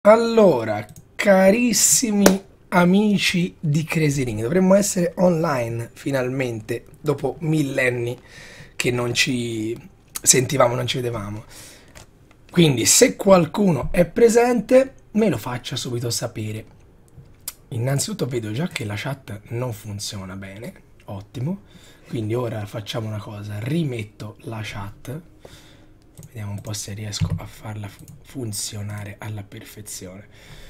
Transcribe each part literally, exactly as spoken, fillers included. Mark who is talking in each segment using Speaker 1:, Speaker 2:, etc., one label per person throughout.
Speaker 1: Allora, carissimi amici di Crazy Ring, dovremmo essere online finalmente, dopo millenni che non ci sentivamo, non ci vedevamo. Quindi, se qualcuno è presente, me lo faccia subito sapere. Innanzitutto vedo già che la chat non funziona bene, ottimo. Quindi ora facciamo una cosa, rimetto la chat. Vediamo un po' se riesco a farla fu- funzionare alla perfezione.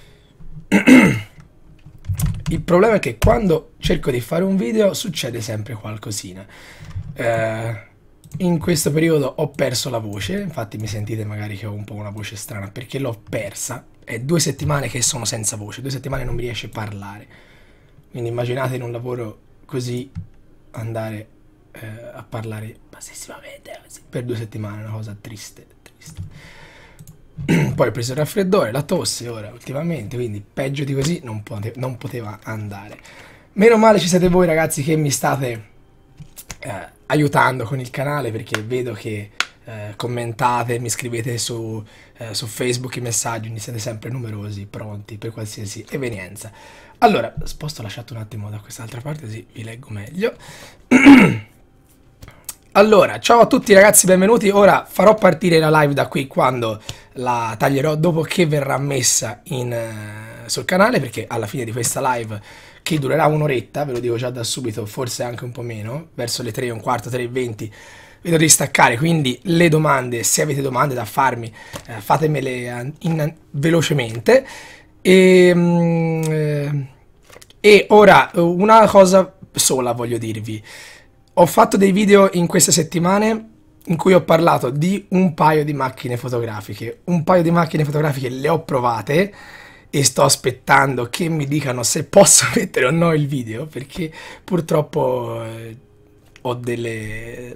Speaker 1: Il problema è che quando cerco di fare un video succede sempre qualcosina. Eh, in questo periodo ho perso la voce, infatti mi sentite magari che ho un po' una voce strana perché l'ho persa. È due settimane che sono senza voce, due settimane non mi riesce a parlare. Quindi immaginate in un lavoro così andare eh, a parlare bassissimamente così, per due settimane, una cosa triste, triste. Poi ho preso il raffreddore, la tosse ora ultimamente, quindi peggio di così non, pote- non poteva andare. Meno male ci siete voi ragazzi che mi state eh, aiutando con il canale, perché vedo che eh, commentate, mi scrivete su, eh, su Facebook i messaggi, quindi siete sempre numerosi, pronti per qualsiasi evenienza. Allora, sposto la chat un attimo da quest'altra parte così vi leggo meglio. Allora, ciao a tutti ragazzi, benvenuti. Ora farò partire la live da qui quando la taglierò dopo che verrà messa in, eh, sul canale, perché alla fine di questa live, che durerà un'oretta, ve lo dico già da subito, forse anche un po' meno, verso le tre e un quarto, tre e venti, vedo di staccare, quindi le domande, se avete domande da farmi, eh, fatemele in, velocemente. E, mm, eh, e ora una cosa sola voglio dirvi. Ho fatto dei video in queste settimane in cui ho parlato di un paio di macchine fotografiche. Un paio di macchine fotografiche le ho provate e sto aspettando che mi dicano se posso mettere o no il video, perché purtroppo eh, ho delle,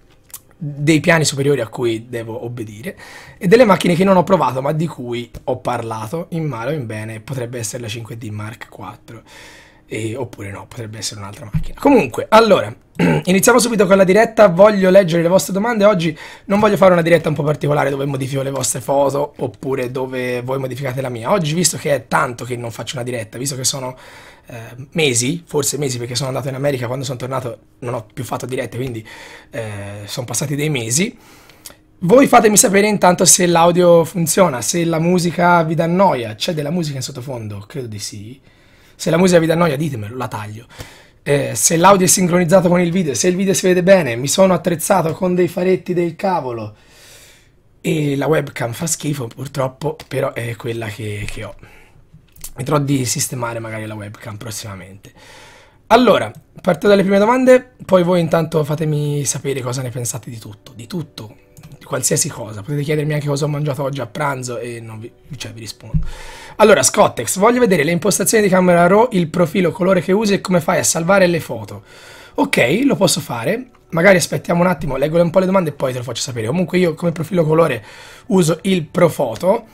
Speaker 1: dei piani superiori a cui devo obbedire e delle macchine che non ho provato ma di cui ho parlato in male o in bene. Potrebbe essere la cinque D Mark quattro. E, oppure no, potrebbe essere un'altra macchina. Comunque, allora, iniziamo subito con la diretta. Voglio leggere le vostre domande. Oggi non voglio fare una diretta un po' particolare dove modifico le vostre foto oppure dove voi modificate la mia. Oggi, visto che è tanto che non faccio una diretta, visto che sono eh, mesi, forse mesi, perché sono andato in America, quando sono tornato non ho più fatto dirette, quindi eh, sono passati dei mesi. Voi fatemi sapere intanto se l'audio funziona, se la musica vi dà noia. C'è della musica in sottofondo? Credo di sì. Se la musica vi dà noia ditemelo, la taglio. Eh, se l'audio è sincronizzato con il video, se il video si vede bene, mi sono attrezzato con dei faretti del cavolo e la webcam fa schifo purtroppo, però è quella che, che ho. Vedrò di sistemare magari la webcam prossimamente. Allora, parto dalle prime domande, poi voi intanto fatemi sapere cosa ne pensate di tutto, di tutto, di qualsiasi cosa. Potete chiedermi anche cosa ho mangiato oggi a pranzo e non vi, cioè, vi rispondo. Allora, Scottex, voglio vedere le impostazioni di camera RAW, il profilo, colore che usi e come fai a salvare le foto. Ok, lo posso fare. Magari aspettiamo un attimo, leggo un po' le domande e poi te lo faccio sapere. Comunque io come profilo colore uso il Profoto.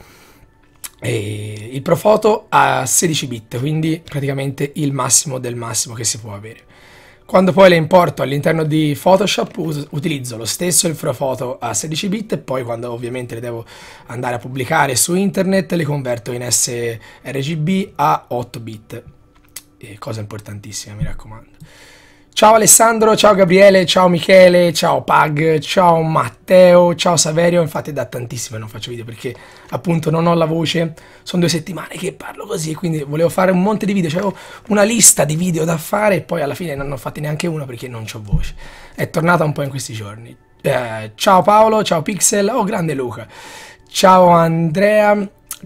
Speaker 1: E il Profoto a sedici bit, quindi praticamente il massimo del massimo che si può avere. Quando poi le importo all'interno di Photoshop us- utilizzo lo stesso il Profoto a sedici bit e poi quando ovviamente le devo andare a pubblicare su internet le converto in sRGB a otto bit. E cosa importantissima, mi raccomando. Ciao Alessandro, ciao Gabriele, ciao Michele, ciao Pag, ciao Matteo, ciao Saverio. Infatti è da tantissimo che non faccio video perché appunto non ho la voce, sono due settimane che parlo così, quindi volevo fare un monte di video, c'avevo una lista di video da fare e poi alla fine non ne ho fatti neanche uno perché non c'ho voce. È tornata un po' in questi giorni. Eh, ciao Paolo, ciao Pixel, oh grande Luca, ciao Andrea,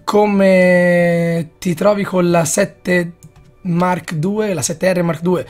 Speaker 1: come ti trovi con la sette Mark due, la sette R Mark due?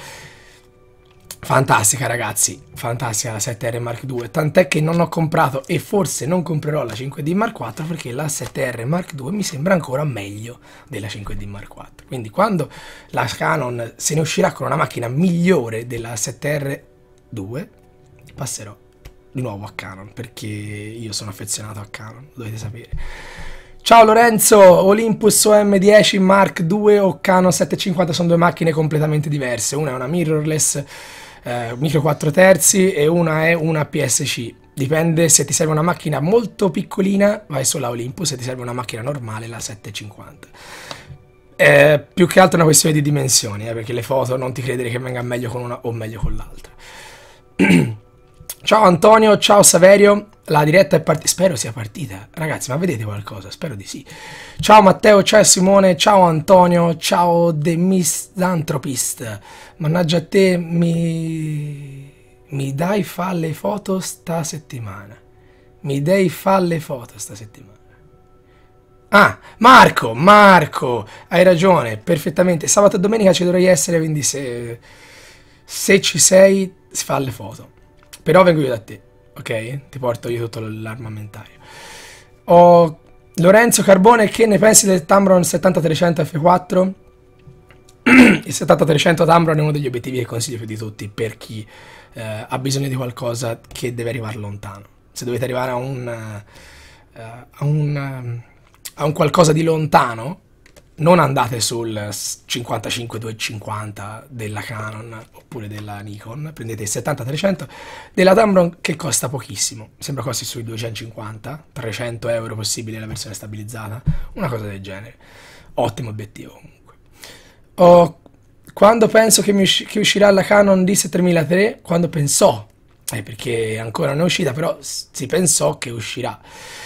Speaker 1: Fantastica ragazzi, fantastica la sette R Mark due, tant'è che non ho comprato e forse non comprerò la cinque D Mark quattro perché la sette R Mark due mi sembra ancora meglio della cinque D Mark quattro. Quindi quando la Canon se ne uscirà con una macchina migliore della sette R due passerò di nuovo a Canon perché io sono affezionato a Canon, lo dovete sapere. Ciao Lorenzo, Olympus O M dieci Mark due o Canon settecentocinquanta sono due macchine completamente diverse, una è una mirrorless eh, micro quattro terzi e una è una P S C. Dipende, se ti serve una macchina molto piccolina vai sulla Olympus, se ti serve una macchina normale la settecentocinquanta. È più che altro una questione di dimensioni, eh, perché le foto non ti credere che venga meglio con una o meglio con l'altra. Ciao Antonio, ciao Saverio, la diretta è partita, spero sia partita, ragazzi, ma vedete qualcosa? Spero di sì. Ciao Matteo, ciao Simone, ciao Antonio, ciao The Misanthropist, mannaggia a te, mi... mi dai fa le foto sta settimana, mi dai fa le foto sta settimana. Ah, Marco, Marco, hai ragione, perfettamente, sabato e domenica ci dovrei essere, quindi se, se ci sei si fa le foto. Però vengo io da te, ok? Ti porto io tutto l'armamentario. Ho Lorenzo Carbone, che ne pensi del Tamron settanta trecento F quattro? Il settanta trecento Tamron è uno degli obiettivi che consiglio più di tutti per chi eh, ha bisogno di qualcosa che deve arrivare lontano. Se dovete arrivare a un, uh, a un, uh, a un qualcosa di lontano, non andate sul cinquantacinque duecentocinquanta della Canon oppure della Nikon, prendete il settanta trecento della Tamron che costa pochissimo, sembra costi sui duecentocinquanta, trecento euro possibile la versione stabilizzata, una cosa del genere. Ottimo obiettivo comunque. Oh, quando penso che, mi usci che uscirà la Canon D settemila tre, quando pensò, eh, perché ancora non è uscita, però si pensò che uscirà.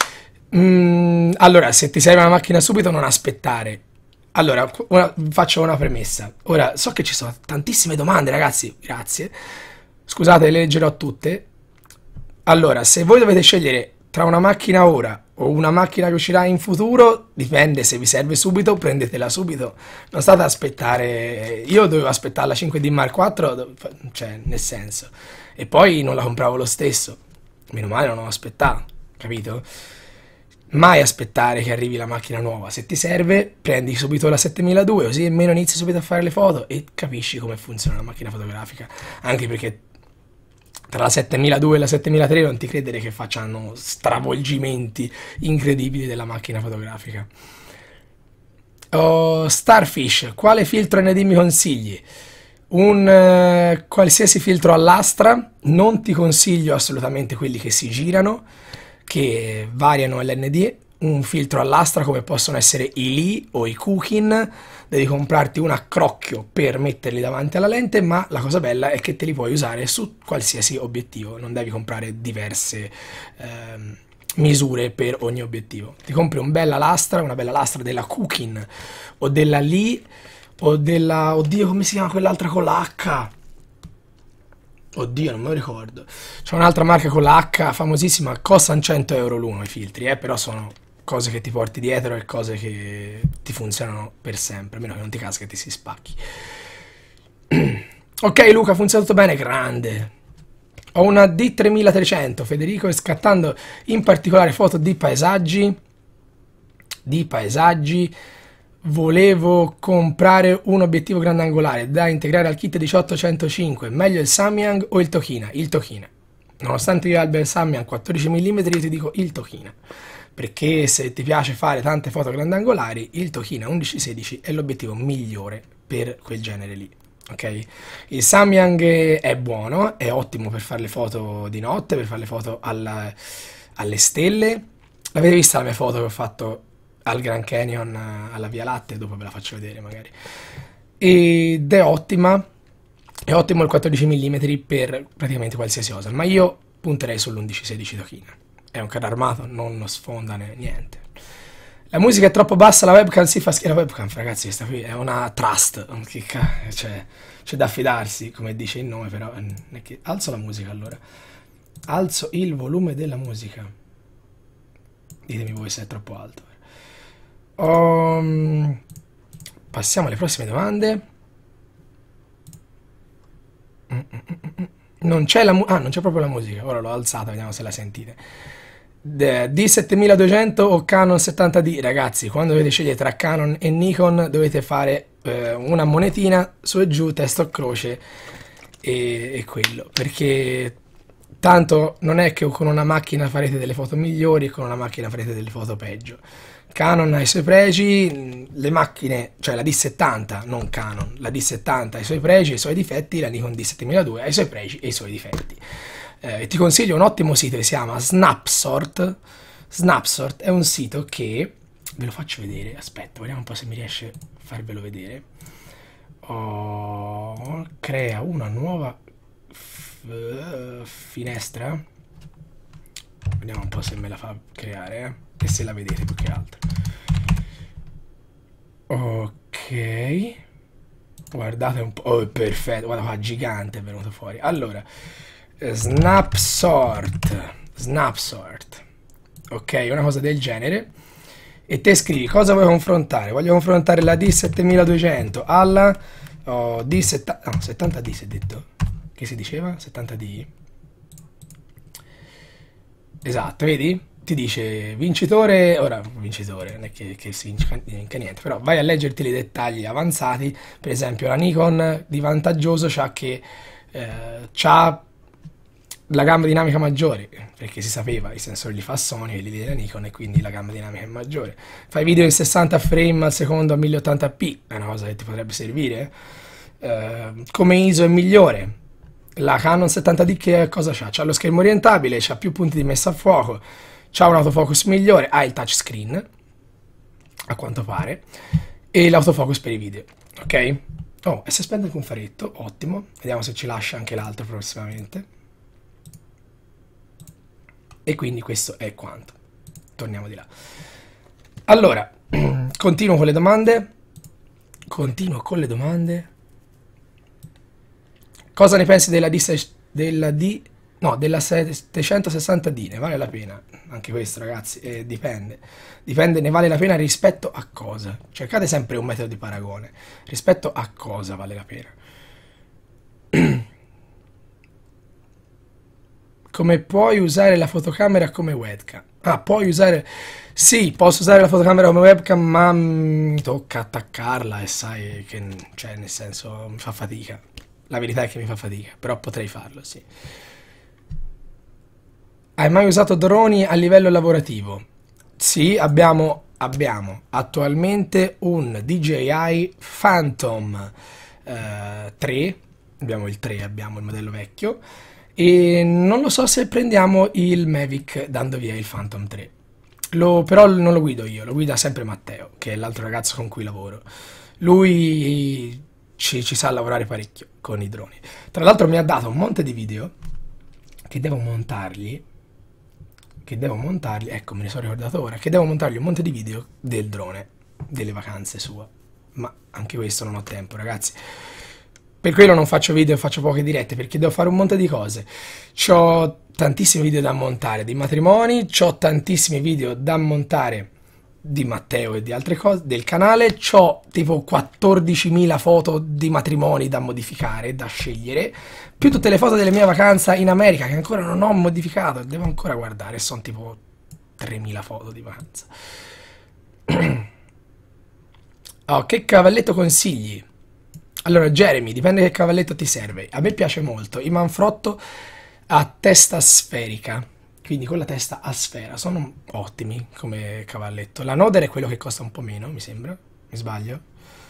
Speaker 1: Mm, allora, se ti serve una macchina subito non aspettare. Allora, una, faccio una premessa. Ora, so che ci sono tantissime domande, ragazzi, grazie. Scusate, le leggerò tutte. Allora, se voi dovete scegliere tra una macchina ora o una macchina che uscirà in futuro, dipende, se vi serve subito, prendetela subito. Non state ad aspettare... Io dovevo aspettare la cinque D Mark quattro, cioè, nel senso. E poi non la compravo lo stesso. Meno male non ho aspettato, capito? Mai aspettare che arrivi la macchina nuova. Se ti serve, prendi subito la settemila due, così almeno inizi subito a fare le foto e capisci come funziona la macchina fotografica. Anche perché tra la settemila due e la settemila tre non ti credere che facciano stravolgimenti incredibili della macchina fotografica. Oh, Starfish, quale filtro N D mi consigli? Un uh, qualsiasi filtro all'astra. Non ti consiglio assolutamente quelli che si girano, che variano l'N D. Un filtro all'astra come possono essere i Lee o i Kukin, devi comprarti un accrocchio per metterli davanti alla lente, ma la cosa bella è che te li puoi usare su qualsiasi obiettivo, non devi comprare diverse ehm, misure per ogni obiettivo. Ti compri un bella lastra, una bella lastra della Kukin o della Lee o della... oddio, come si chiama quell'altra con la H? Oddio, non me lo ricordo. C'è un'altra marca con la H famosissima, costano cento euro l'uno i filtri, eh, però sono cose che ti porti dietro e cose che ti funzionano per sempre, a meno che non ti casca e ti si spacchi. Ok Luca, funziona tutto bene, grande. Ho una D tremilatrecento, Federico, e scattando in particolare foto di paesaggi, di paesaggi, volevo comprare un obiettivo grandangolare da integrare al kit diciotto centocinque, meglio il Samyang o il Tokina? Il Tokina. Nonostante io abbia il Samyang quattordici millimetri, io ti dico il Tokina. Perché se ti piace fare tante foto grandangolari, il Tokina undici sedici è l'obiettivo migliore per quel genere lì. Ok? Il Samyang è buono, è ottimo per fare le foto di notte, per fare le foto alla, alle stelle. L'avete vista la mia foto che ho fatto al Grand Canyon alla Via Latte? Dopo ve la faccio vedere magari. Ed è ottima, è ottimo il quattordici millimetri per praticamente qualsiasi cosa, ma io punterei sull'undici sedici Tokina. È un carro armato, non sfonda né niente. La musica è troppo bassa, la webcam si fa schifo. La webcam, ragazzi, questa qui è una trust, che c'è, c'è da fidarsi, come dice il nome, però è che... alzo la musica allora. Alzo il volume della musica. Ditemi voi se è troppo alto. Um, passiamo alle prossime domande. Non c'è la musica. Ah, non c'è proprio la musica. Ora l'ho alzata, vediamo se la sentite. D settemiladuecento o Canon settanta D? Ragazzi, quando dovete scegliere tra Canon e Nikon dovete fare eh, una monetina su e giù, testo a croce e, e quello, perché tanto non è che con una macchina farete delle foto migliori e con una macchina farete delle foto peggio. Canon ha i suoi pregi, le macchine, cioè la D settanta, non Canon, la D settanta ha i suoi pregi e i suoi difetti, la Nikon D settemiladue ha i suoi pregi e i suoi difetti. Eh, ti consiglio un ottimo sito che si chiama Snapshot. Snapshot è un sito che, ve lo faccio vedere, aspetta, vediamo un po' se mi riesce a farvelo vedere. Oh, crea una nuova finestra, vediamo un po' se me la fa creare, eh? E se la vedete più che altro. Ok, guardate un po', oh, perfetto, guarda qua, gigante è venuto fuori. Allora, Snapshot, Snapshot, ok, una cosa del genere, e te scrivi cosa vuoi confrontare. Voglio confrontare la D settemiladuecento alla oh, D settanta, no, settanta D si è detto, che si diceva? settanta D. Esatto, vedi? Ti dice vincitore, ora vincitore, non è che, che si vinca niente, però vai a leggerti i dettagli avanzati. Per esempio la Nikon di vantaggioso c'ha che eh, c'ha la gamma dinamica maggiore, perché si sapeva, i sensori li fa Sony e li della Nikon, e quindi la gamma dinamica è maggiore. Fai video in sessanta frame al secondo a mille ottanta p, è una cosa che ti potrebbe servire. Eh, come I S O è migliore. La Canon settanta D che cosa c'ha? C'ha lo schermo orientabile, c'ha più punti di messa a fuoco, c'ha un autofocus migliore, ha il touchscreen, a quanto pare, e l'autofocus per i video, ok? Oh, e si spende anche un faretto, ottimo. Vediamo se ci lascia anche l'altro prossimamente. E quindi questo è quanto. Torniamo di là. Allora, continuo con le domande. Continuo con le domande. Cosa ne pensi della D, della D, no, della settecentosessanta D? Ne vale la pena? Anche questo, ragazzi, eh, dipende. Dipende, ne vale la pena rispetto a cosa? Cercate sempre un metodo di paragone. Rispetto a cosa vale la pena? Come puoi usare la fotocamera come webcam? Ah, puoi usare... Sì, posso usare la fotocamera come webcam, ma mi tocca attaccarla e sai che... Cioè, nel senso, mi fa fatica. La verità è che mi fa fatica, però potrei farlo, sì. Hai mai usato droni a livello lavorativo? Sì, abbiamo, abbiamo attualmente un D J I Phantom eh, tre, abbiamo il tre, abbiamo il modello vecchio, e non lo so se prendiamo il Mavic dando via il Phantom tre. Lo, però non lo guido io, lo guida sempre Matteo, che è l'altro ragazzo con cui lavoro. Lui ci, ci sa lavorare parecchio con i droni. Tra l'altro mi ha dato un monte di video che devo montargli, che devo montargli, ecco, me ne sono ricordato ora, che devo montargli un monte di video del drone, delle vacanze sua. Ma anche questo non ho tempo, ragazzi. Per quello non faccio video, faccio poche dirette, perché devo fare un monte di cose. C'ho tantissimi video da montare di matrimoni, c'ho tantissimi video da montare di Matteo e di altre cose del canale, c'ho tipo quattordicimila foto di matrimoni da modificare, da scegliere, più tutte le foto delle mie vacanze in America che ancora non ho modificato, devo ancora guardare, sono tipo tremila foto di vacanza. Oh, che cavalletto consigli? Allora, Jeremy, dipende che cavalletto ti serve. A me piace molto i Manfrotto a testa sferica, quindi con la testa a sfera, sono ottimi come cavalletto. La Noder è quello che costa un po' meno, mi sembra, mi sbaglio.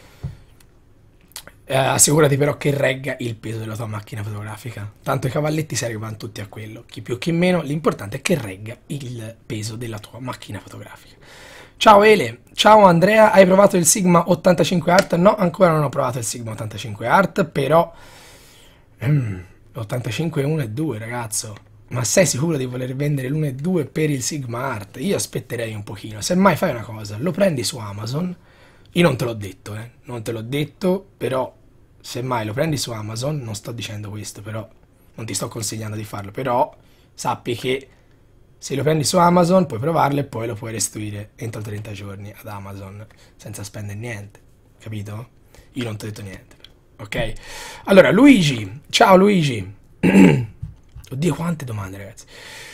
Speaker 1: Eh, assicurati però che regga il peso della tua macchina fotografica, tanto i cavalletti servono tutti a quello, chi più chi meno, l'importante è che regga il peso della tua macchina fotografica. Ciao Ele, ciao Andrea, hai provato il Sigma ottantacinque Art? No, ancora non ho provato il Sigma ottantacinque Art, però mm, ottantacinque uno e due, ragazzo. Ma sei sicuro di voler vendere l'uno e due per il Sigma Art? Io aspetterei un pochino. Semmai fai una cosa, lo prendi su Amazon. Io non te l'ho detto, eh. Non te l'ho detto, però semmai lo prendi su Amazon, non sto dicendo questo, però non ti sto consigliando di farlo, però sappi che se lo prendi su Amazon puoi provarlo e poi lo puoi restituire entro trenta giorni ad Amazon senza spendere niente, capito? Io non ti ho detto niente, ok? Allora, Luigi, ciao Luigi. Oddio, quante domande, ragazzi.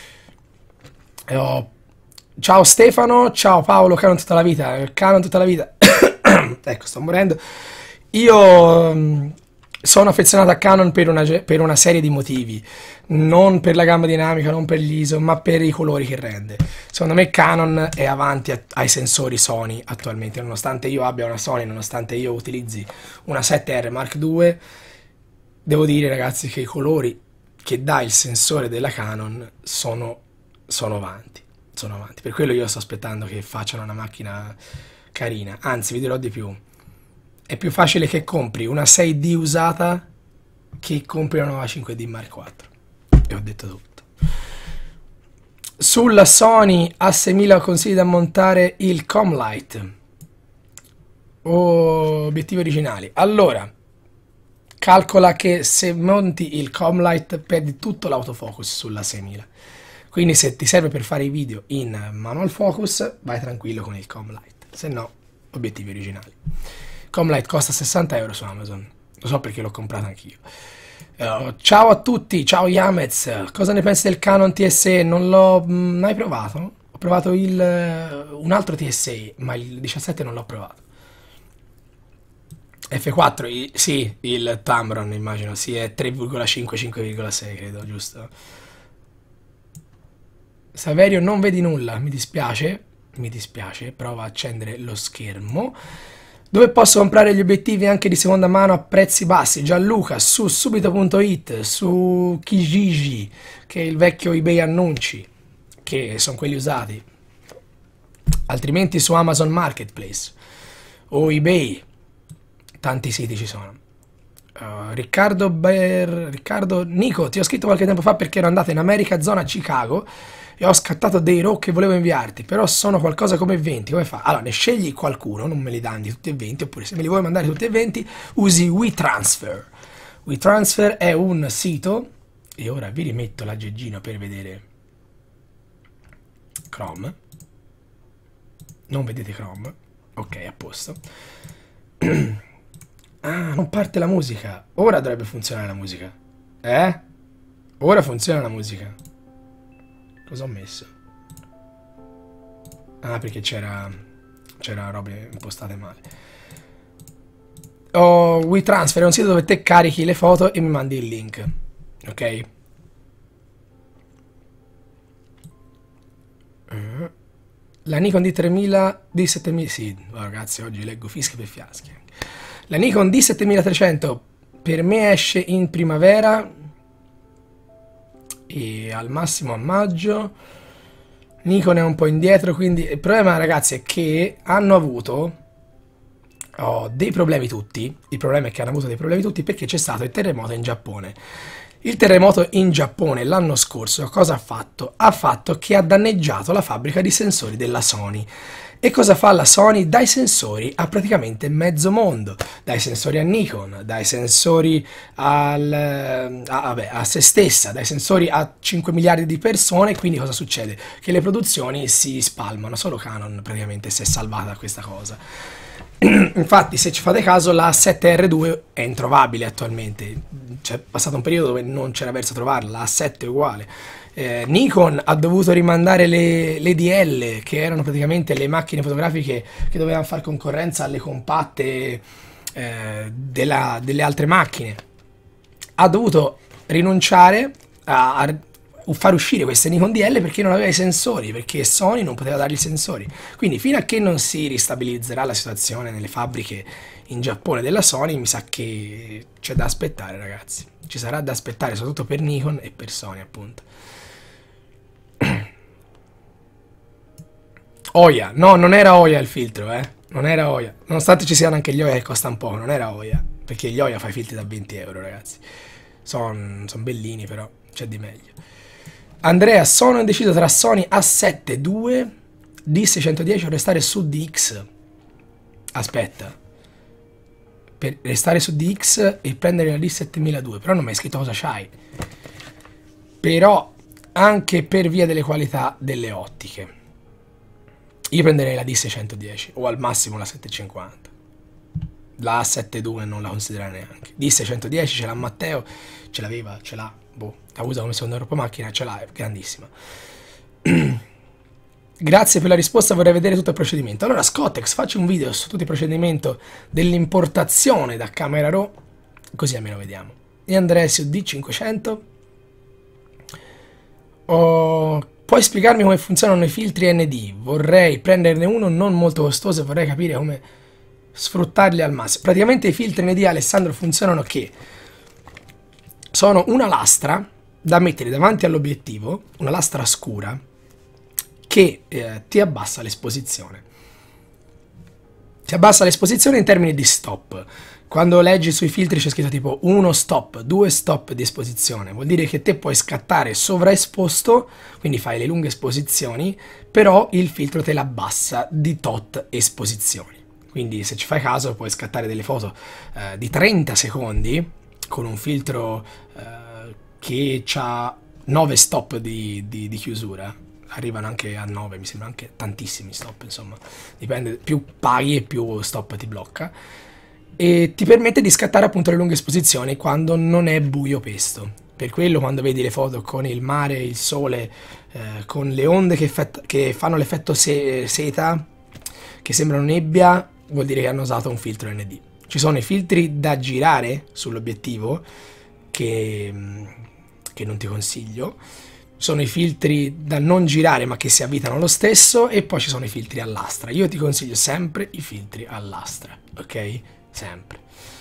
Speaker 1: Oh, ciao Stefano, ciao Paolo, Canon tutta la vita, Canon tutta la vita. Ecco, sto morendo. Io mh, sono affezionato a Canon per una, per una serie di motivi, non per la gamma dinamica, non per l'I S O, ma per i colori che rende. Secondo me Canon è avanti a, ai sensori Sony attualmente, nonostante io abbia una Sony, nonostante io utilizzi una sette R Mark due, devo dire, ragazzi, che i colori che dà il sensore della Canon sono, sono avanti, sono avanti. Per quello io sto aspettando che facciano una macchina carina. Anzi, vi dirò di più. È più facile che compri una sei D usata che compri una nuova cinque D Mark quattro. E ho detto tutto. Sulla Sony A seimila consigli da montare il Comlight o obiettivi originali. Allora, calcola che se monti il Comlight perdi tutto l'autofocus sulla seimila. Quindi se ti serve per fare i video in manual focus, vai tranquillo con il Comlight. Se no, obiettivi originali. Comlight costa sessanta euro su Amazon. Lo so perché l'ho comprato anch'io. Uh, ciao a tutti, ciao Yamez. Cosa ne pensi del Canon T S E? Non l'ho mai provato. Ho provato il, uh, un altro T S E, ma il diciassette non l'ho provato. F quattro, i, sì, il Tamron immagino, sì, è tre virgola cinque, cinque virgola sei credo, giusto? Saverio, non vedi nulla, mi dispiace, mi dispiace, prova a accendere lo schermo. Dove posso comprare gli obiettivi anche di seconda mano a prezzi bassi? Gianluca, su subito punto it, su Kijiji, che è il vecchio eBay annunci, che sono quelli usati. Altrimenti su Amazon Marketplace o eBay, tanti siti ci sono. Uh, Riccardo, Ber... Riccardo, Nico, ti ho scritto qualche tempo fa perché ero andato in America, zona Chicago, e ho scattato dei RAW che volevo inviarti, però sono qualcosa come venti, come fa? Allora, ne scegli qualcuno, non me li danno tutti e venti, oppure se me li vuoi mandare tutti e venti, usi WeTransfer. WeTransfer è un sito, e ora vi rimetto l'aggeggino per vedere Chrome. Non vedete Chrome? Ok, a posto. Ah, non parte la musica. Ora dovrebbe funzionare la musica. Eh? Ora funziona la musica. Cosa ho messo? Ah, perché c'era c'era robe impostate male. Oh, WeTransfer è un sito dove te carichi le foto e mi mandi il link. Ok? Uh. La Nikon D tremila, D settemila... Sì, oh, ragazzi, oggi leggo fischi per fiaschi. La Nikon D settemilatrecento per me esce in primavera e al massimo a maggio. Nikon è un po' indietro, quindi il problema, ragazzi, è che hanno avuto oh, dei problemi tutti. Il problema è che hanno avuto dei problemi tutti perché c'è stato il terremoto in Giappone. Il terremoto in Giappone l'anno scorso cosa ha fatto? Ha fatto che ha danneggiato la fabbrica di sensori della Sony. E cosa fa la Sony? Dai sensori a praticamente mezzo mondo, dai sensori a Nikon, dai sensori al, a, vabbè, a se stessa, dai sensori a cinque miliardi di persone, quindi cosa succede? Che le produzioni si spalmano, solo Canon praticamente si è salvata da questa cosa. Infatti, se ci fate caso, la A sette R due è introvabile attualmente, c'è passato un periodo dove non c'era verso trovarla, la A sette è uguale. Eh, Nikon ha dovuto rimandare le, le D L, che erano praticamente le macchine fotografiche che dovevano fare concorrenza alle compatte eh, della, delle altre macchine. Ha dovuto rinunciare a, a far uscire queste Nikon D L perché non aveva i sensori, perché Sony non poteva dargli i sensori. Quindi fino a che non si ristabilizzerà la situazione nelle fabbriche in Giappone della Sony, mi sa che c'è da aspettare, ragazzi. Ci sarà da aspettare soprattutto per Nikon e per Sony, appunto. Oya, no, non era Oya il filtro, eh. Non era Oya. Nonostante ci siano anche gli Oya che costano un po', non era Oya. Perché gli Oya fai filtri da venti euro, ragazzi. Sono son bellini, però c'è di meglio. Andrea, sono indeciso tra Sony A sette due, D seicentodieci o restare su D X. Aspetta. Per restare su D X e prendere la D settemiladue. Però non mi hai scritto cosa c'hai. Però anche per via delle qualità delle ottiche. Io prenderei la D seicentodieci o al massimo la settecentocinquanta. La A sette due non la considero neanche. D seicentodieci ce l'ha Matteo, ce l'aveva, ce l'ha, boh, la usa come seconda Europa macchina, ce l'ha, è grandissima. Grazie per la risposta, vorrei vedere tutto il procedimento. Allora Scottex, faccio un video su tutto il procedimento dell'importazione da Camera Raw, così almeno vediamo. E Andrea su D cinquecento. Oh, puoi spiegarmi come funzionano i filtri N D? Vorrei prenderne uno non molto costoso e vorrei capire come sfruttarli al massimo. Praticamente i filtri N D, Alessandro, funzionano che sono una lastra da mettere davanti all'obiettivo, una lastra scura che eh, ti abbassa l'esposizione. Ti abbassa l'esposizione in termini di stop. Quando leggi sui filtri c'è scritto tipo uno stop, due stop di esposizione, vuol dire che te puoi scattare sovraesposto, quindi fai le lunghe esposizioni, però il filtro te l'abbassa di tot esposizioni. Quindi se ci fai caso puoi scattare delle foto eh, di trenta secondi con un filtro eh, che ha nove stop di, di, di chiusura. Arrivano anche a nove, mi sembra anche tantissimi stop, insomma, dipende, più paghi e più stop ti blocca. E ti permette di scattare appunto le lunghe esposizioni quando non è buio pesto. Per quello quando vedi le foto con il mare, il sole, eh, con le onde che, che fanno l'effetto se seta, che sembrano nebbia, vuol dire che hanno usato un filtro N D. Ci sono i filtri da girare sull'obiettivo, che, che non ti consiglio. Sono i filtri da non girare ma che si avvitano lo stesso, e poi ci sono i filtri all'astra. Io ti consiglio sempre i filtri all'astra, ok? Sempre.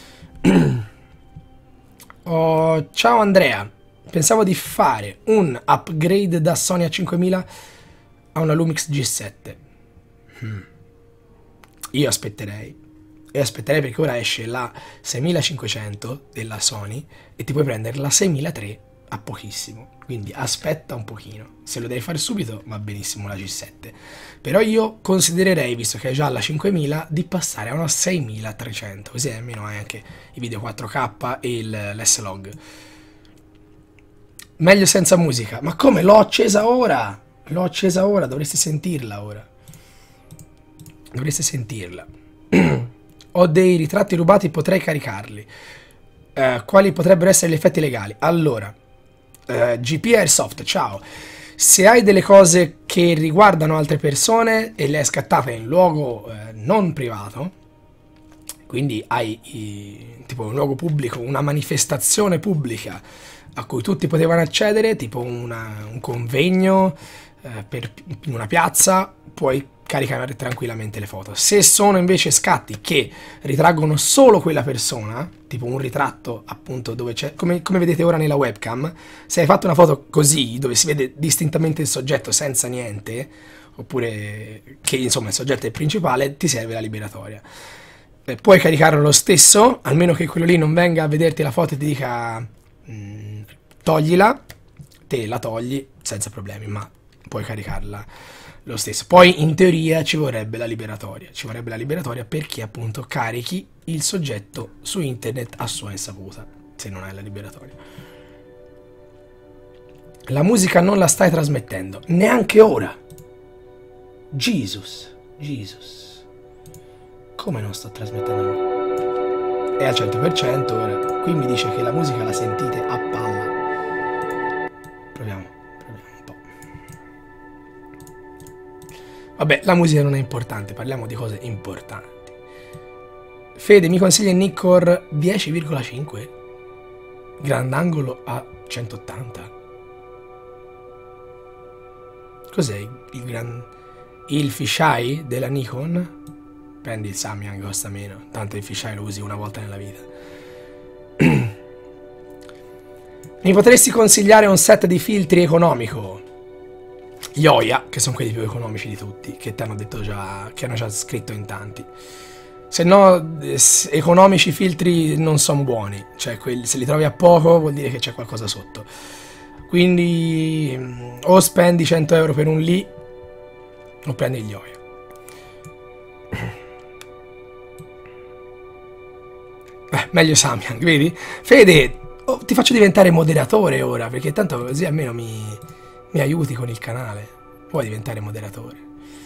Speaker 1: Oh, ciao Andrea, pensavo di fare un upgrade da Sony A cinquemila a una Lumix G sette. Hmm. Io aspetterei. Io aspetterei perché ora esce la seimilacinquecento della Sony e ti puoi prendere la seimilatrecento a pochissimo. Quindi aspetta un pochino. Se lo devi fare subito va benissimo la G sette. Però io considererei, visto che hai già la cinquemila, di passare a una seimilatrecento. Così almeno hai anche i video quattro K e l'S-Log. Meglio senza musica. Ma come? L'ho accesa ora! L'ho accesa ora, dovresti sentirla ora. Dovresti sentirla. Ho dei ritratti rubati, potrei caricarli. Uh, quali potrebbero essere gli effetti legali? Allora, uh, G P Airsoft, ciao. Se hai delle cose che riguardano altre persone e le hai scattate in luogo uh, non privato, quindi hai i, tipo un luogo pubblico, una manifestazione pubblica a cui tutti potevano accedere, tipo una, un convegno uh, per, in una piazza, puoi caricare tranquillamente le foto. Se sono invece scatti che ritraggono solo quella persona, tipo un ritratto appunto dove c'è, come, come vedete ora nella webcam, se hai fatto una foto così dove si vede distintamente il soggetto senza niente, oppure che insomma il soggetto è il principale, ti serve la liberatoria. Eh, puoi caricarlo lo stesso, almeno che quello lì non venga a vederti la foto e ti dica mh, toglila, te la togli senza problemi, ma puoi caricarla lo stesso. Poi in teoria ci vorrebbe la liberatoria, ci vorrebbe la liberatoria perché appunto carichi il soggetto su internet a sua insaputa, se non hai la liberatoria. La musica non la stai trasmettendo, neanche ora. Jesus, Jesus. Come non sto trasmettendo? È al cento per cento ora. Qui mi dice che la musica la sentite a palla. Proviamo. Vabbè, la musica non è importante, parliamo di cose importanti. Fede, mi consiglia il Nikkor dieci virgola cinque? Grandangolo a centottanta? Cos'è il gran... il fisheye della Nikon? Prendi il Samyang, costa meno. Tanto il fisheye lo usi una volta nella vita. Mi potresti consigliare un set di filtri economico? Gli Oya, che sono quelli più economici di tutti, che ti hanno detto già, che hanno già scritto in tanti. Se no, economici filtri non sono buoni, cioè quelli, se li trovi a poco vuol dire che c'è qualcosa sotto. Quindi o spendi cento euro per un lì o prendi gli Oya. Eh, meglio Samyang, vedi? Fede, oh, ti faccio diventare moderatore ora, perché tanto così almeno mi... mi aiuti con il canale, puoi diventare moderatore.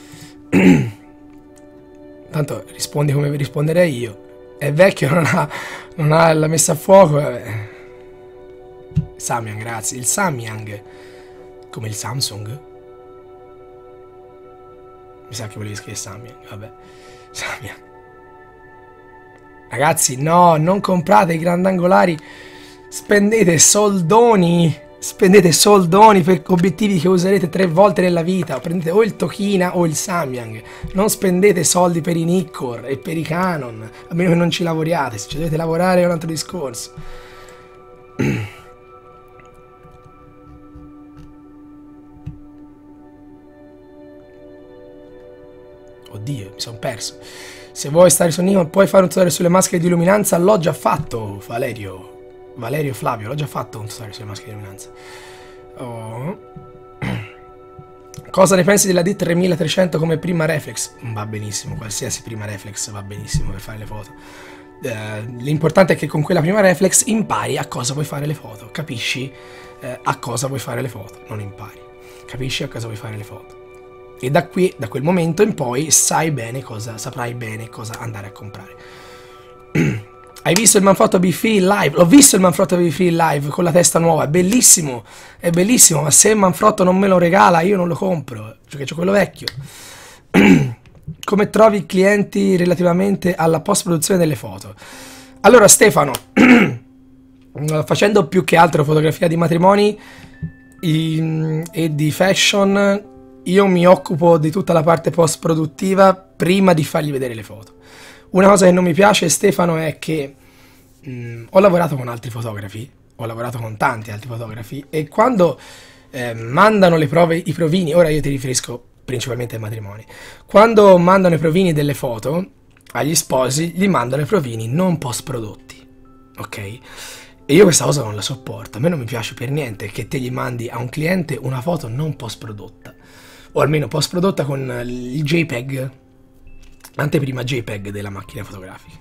Speaker 1: Tanto rispondi come risponderei io. È vecchio, non ha, non ha la messa a fuoco. Vabbè. Samyang, grazie. Il Samyang, come il Samsung. Mi sa che volevi scrivere Samyang, vabbè. Samyang. Ragazzi, no, non comprate i grandangolari. Spendete soldoni. Spendete soldoni per obiettivi che userete tre volte nella vita. Prendete o il Tokina o il Samyang. Non spendete soldi per i Nikkor e per i Canon, a meno che non ci lavoriate. Se ci dovete lavorare è un altro discorso. mi sono perso. Se vuoi stare su Nikon puoi fare un tutorial sulle maschere di luminanza, l'ho già fatto, Valerio, Valerio Flavio, l'ho già fatto un tutorial sulle maschere di luminanza. Oh. Cosa ne pensi della D tremilatrecento come prima reflex? Va benissimo, qualsiasi prima reflex va benissimo per fare le foto. Uh, l'importante è che con quella prima reflex impari a cosa puoi fare le foto, capisci uh, a cosa puoi fare le foto, non impari, capisci a cosa puoi fare le foto. E da qui, da quel momento in poi, sai bene cosa, saprai bene cosa andare a comprare. Hai visto il Manfrotto B F live? L'ho visto il Manfrotto B F live con la testa nuova, è bellissimo, è bellissimo, ma se il Manfrotto non me lo regala io non lo compro, perché c'ho quello vecchio. Come trovi i clienti relativamente alla post-produzione delle foto? Allora Stefano, facendo più che altro fotografia di matrimoni e di fashion, io mi occupo di tutta la parte post-produttiva prima di fargli vedere le foto. Una cosa che non mi piace, Stefano, è che mh, ho lavorato con altri fotografi, ho lavorato con tanti altri fotografi, e quando eh, mandano le prove, i provini, ora io ti riferisco principalmente ai matrimoni, quando mandano i provini delle foto agli sposi, gli mandano i provini non post-prodotti, ok? E io questa cosa non la sopporto, a me non mi piace per niente che te gli mandi a un cliente una foto non post-prodotta, o almeno post-prodotta con il JPEG, anteprima JPEG della macchina fotografica.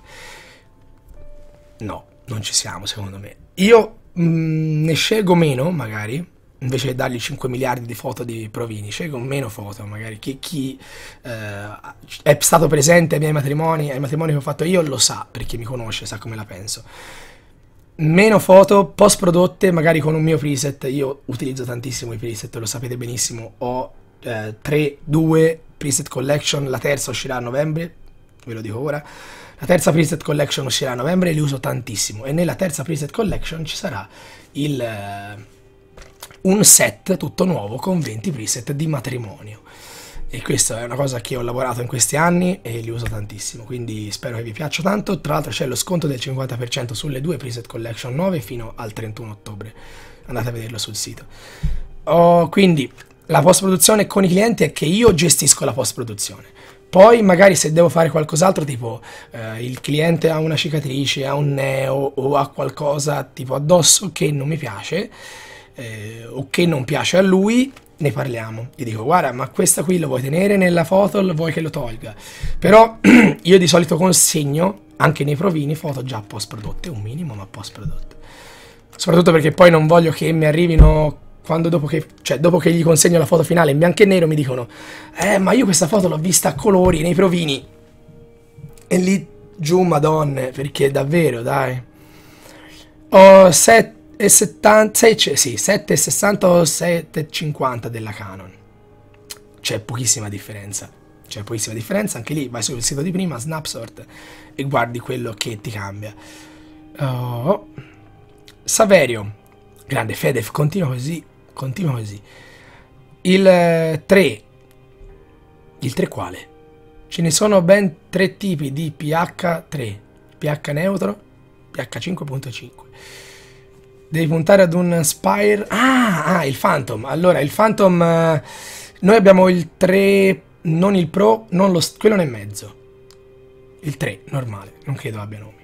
Speaker 1: No, non ci siamo secondo me. Io mh, ne scelgo meno, magari, invece di dargli cinque miliardi di foto di provini, scelgo meno foto, magari. Chi, chi eh, è stato presente ai miei matrimoni, ai matrimoni che ho fatto io, lo sa, perché mi conosce, sa come la penso. Meno foto post prodotte, magari con un mio preset. Io utilizzo tantissimo i preset, lo sapete benissimo. Ho eh, tre, due preset collection, la terza uscirà a novembre, ve lo dico ora. La terza preset collection uscirà a novembre e li uso tantissimo. E nella terza preset collection ci sarà il, eh, un set tutto nuovo con venti preset di matrimonio. E questa è una cosa che ho lavorato in questi anni e li uso tantissimo, quindi spero che vi piaccia tanto. Tra l'altro c'è lo sconto del cinquanta per cento sulle due preset collection nuove fino al trentuno ottobre, andate a vederlo sul sito. Oh, quindi la post produzione con i clienti è che io gestisco la post produzione, poi magari se devo fare qualcos'altro, tipo eh, il cliente ha una cicatrice, ha un neo o ha qualcosa tipo addosso che non mi piace eh, o che non piace a lui, ne parliamo, gli dico guarda ma questa qui lo vuoi tenere nella foto, lo vuoi che lo tolga, però io di solito consegno anche nei provini foto già post prodotte, un minimo ma post prodotte, soprattutto perché poi non voglio che mi arrivino quando dopo che, cioè dopo che gli consegno la foto finale in bianco e nero mi dicono eh ma io questa foto l'ho vista a colori nei provini, e lì giù madonne, perché davvero dai ho sette e settanta, sì, sette e sessanta o sette e cinquanta della Canon, c'è pochissima differenza, c'è pochissima differenza, anche lì vai sul sito di prima, Snapshot, e guardi quello che ti cambia. Oh. Saverio, grande Fede, continua così, continua così. Il tre, il tre quale? Ce ne sono ben tre tipi di P H tre, P H neutro, P H cinque punto cinque. Devi puntare ad un Spire. Ah, ah, il Phantom. Allora, il Phantom. Eh, noi abbiamo il tre, non il Pro, non lo, quello nel mezzo. Il tre, normale. Non credo abbia nomi.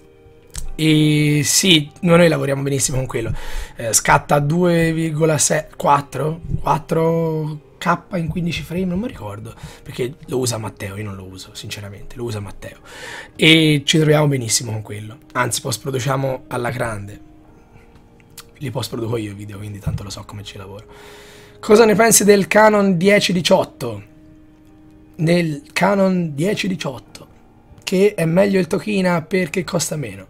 Speaker 1: E sì, noi lavoriamo benissimo con quello. Eh, scatta due virgola quattro K in quindici frame, non mi ricordo. Perché lo usa Matteo, io non lo uso, sinceramente. Lo usa Matteo. E ci troviamo benissimo con quello. Anzi, post produciamo alla grande. Li post produco io i video, quindi tanto lo so come ci lavoro. Cosa ne pensi del Canon dieci diciotto? Del Canon dieci diciotto, che è meglio il Tokina perché costa meno.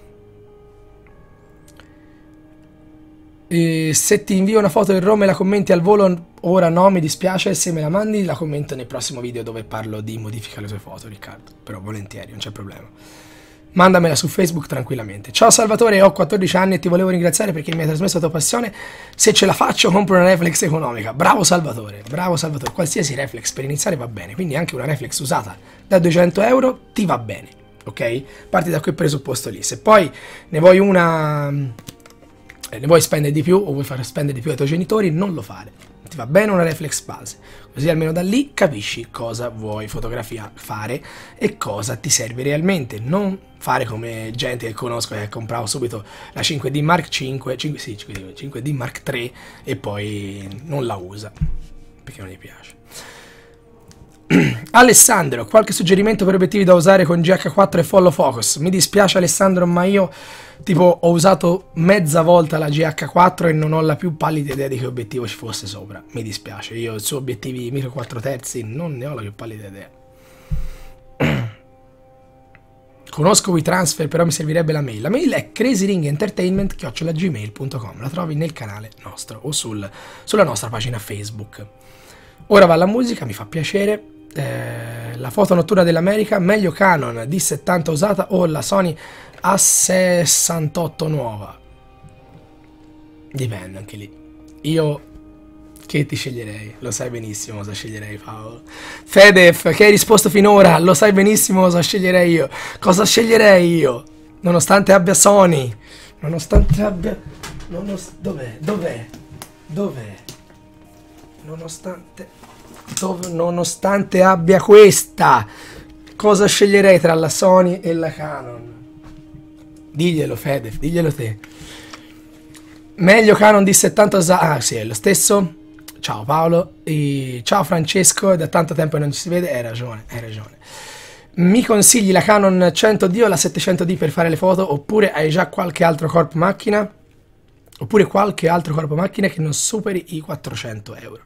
Speaker 1: E se ti invio una foto del RAW e la commenti al volo, ora no, mi dispiace, se me la mandi la commento nel prossimo video dove parlo di modifica alle tue foto, Riccardo, però volentieri, non c'è problema. Mandamela su Facebook tranquillamente. Ciao Salvatore, ho quattordici anni e ti volevo ringraziare perché mi hai trasmesso la tua passione. Se ce la faccio compro una reflex economica. Bravo Salvatore, bravo Salvatore. Qualsiasi reflex per iniziare va bene, quindi anche una reflex usata da duecento euro ti va bene, ok? Parti da quel presupposto lì. Se poi ne vuoi una, ne vuoi spendere di più o vuoi far spendere di più ai tuoi genitori, non lo fare, ti va bene una reflex base, così almeno da lì capisci cosa vuoi fotografia fare e cosa ti serve realmente, non fare come gente che conosco che comprava subito la cinque D Mark cinque, cinque, sì, cinque D Mark tre e poi non la usa perché non gli piace. Alessandro, qualche suggerimento per obiettivi da usare con G H quattro e follow focus? Mi dispiace Alessandro, ma io tipo ho usato mezza volta la G H quattro e non ho la più pallida idea di che obiettivo ci fosse sopra. Mi dispiace, io su obiettivi micro quattro terzi non ne ho la più pallida idea. Conosco WeTransfer, però mi servirebbe la mail. La mail è crazyringentertainment chiocciola gmail punto com. La trovi nel canale nostro o sul, sulla nostra pagina Facebook. Ora va la musica, mi fa piacere. Eh, la foto notturna dell'America, meglio Canon D settanta usata o la Sony A sessantotto nuova? Dipende anche lì. Io che ti sceglierei? Lo sai benissimo cosa sceglierei, Paolo. Fedef, che hai risposto finora? Lo sai benissimo cosa sceglierei io. Cosa sceglierei io? Nonostante abbia Sony. Nonostante abbia... Nonost... Dov'è? Dov'è? Dov'è? Nonostante... Dove... Nonostante abbia questa. Cosa sceglierei tra la Sony e la Canon? Diglielo, Fedef, diglielo te. Meglio Canon D settanta usato. Ah, sì, è lo stesso. Ciao Paolo, e ciao Francesco, da tanto tempo che non ci si vede, hai ragione, hai ragione. Mi consigli la Canon cento D o la settecento D per fare le foto, oppure hai già qualche altro corpo macchina? Oppure qualche altro corpo macchina che non superi i quattrocento euro?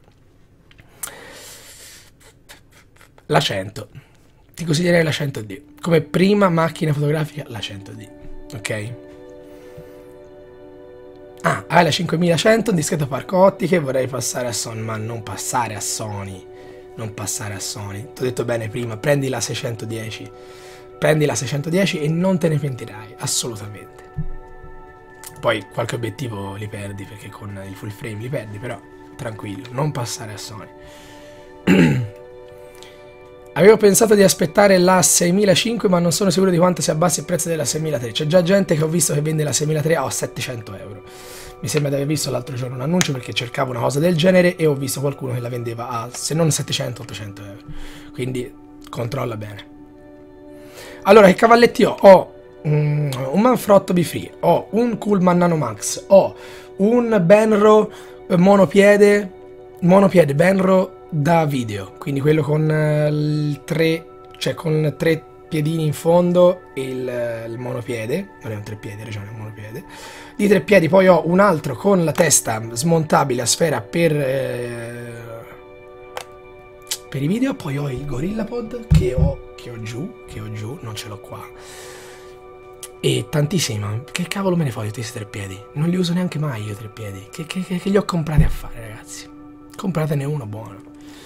Speaker 1: La cento. Ti consiglierei la cento D. Come prima macchina fotografica, la cento D. Ok? Ah, hai la cinquemilacento, un dischetto parco ottiche, vorrei passare a Sony, ma non passare a Sony, non passare a Sony, ti ho detto bene prima, prendi la seicentodieci, prendi la seicentodieci e non te ne pentirai, assolutamente. Poi qualche obiettivo li perdi, perché con il full frame li perdi, però tranquillo, non passare a Sony. Avevo pensato di aspettare la seimilacinque, ma non sono sicuro di quanto si abbassi il prezzo della seimilatré. C'è già gente che ho visto che vende la seimilatré a settecento euro. Mi sembra di aver visto l'altro giorno un annuncio perché cercavo una cosa del genere e ho visto qualcuno che la vendeva a, se non settecento ottocento euro. Quindi controlla bene. Allora, che cavalletti ho? Ho um, un Manfrotto B-Free, ho un Coolman Nano Max, ho un Benro monopiede, monopiede Benro da video, quindi quello con uh, il tre, cioè con tre piedini in fondo e il, il monopiede, non è un treppiede, hai ragione, è un monopiede. Di tre piedi poi ho un altro con la testa smontabile a sfera per, eh, per i video, poi ho il GorillaPod che ho, che ho giù, che ho giù, non ce l'ho qua. E tantissima, che cavolo me ne fai di questi tre piedi? Non li uso neanche mai io tre piedi, che, che, che, che li ho comprati a fare, ragazzi? Compratene uno buono.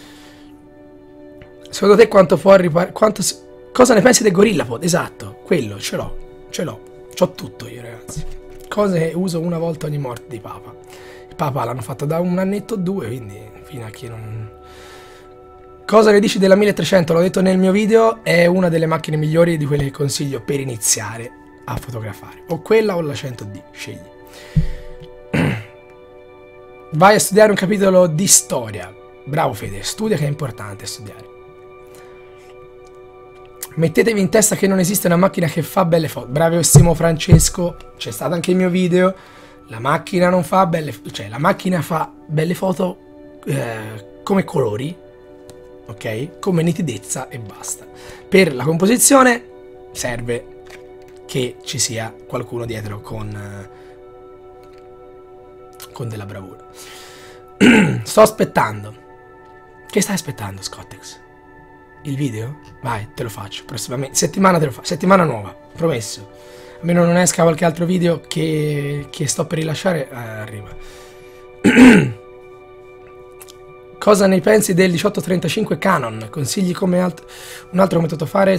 Speaker 1: Secondo te quanto può riparare? Quanto... Cosa ne pensi del GorillaPod? Esatto, quello, ce l'ho, ce l'ho, c'ho tutto io, ragazzi. Cose che uso una volta ogni morte di Papa. Il Papa l'hanno fatto da un annetto o due, quindi fino a che non... Cosa ne dici della milletrecento? L'ho detto nel mio video, è una delle macchine migliori di quelle che consiglio per iniziare a fotografare. O quella o la cento D, scegli. Vai a studiare un capitolo di storia. Bravo Fede, studia che è importante studiare. Mettetevi in testa che non esiste una macchina che fa belle foto. Bravissimo Francesco, c'è stato anche il mio video. La macchina non fa belle foto, cioè la macchina fa belle foto eh, come colori, ok? Come nitidezza e basta. Per la composizione serve che ci sia qualcuno dietro con, eh, con della bravura. Sto aspettando. Che stai aspettando, Scottex? Il video? Vai, te lo faccio. Prossimamente. Settimana te lo faccio. Settimana nuova, promesso. A meno non esca qualche altro video che, che sto per rilasciare, eh, arriva. Cosa ne pensi del diciotto trentacinque Canon? Consigli come alt un altro come fare?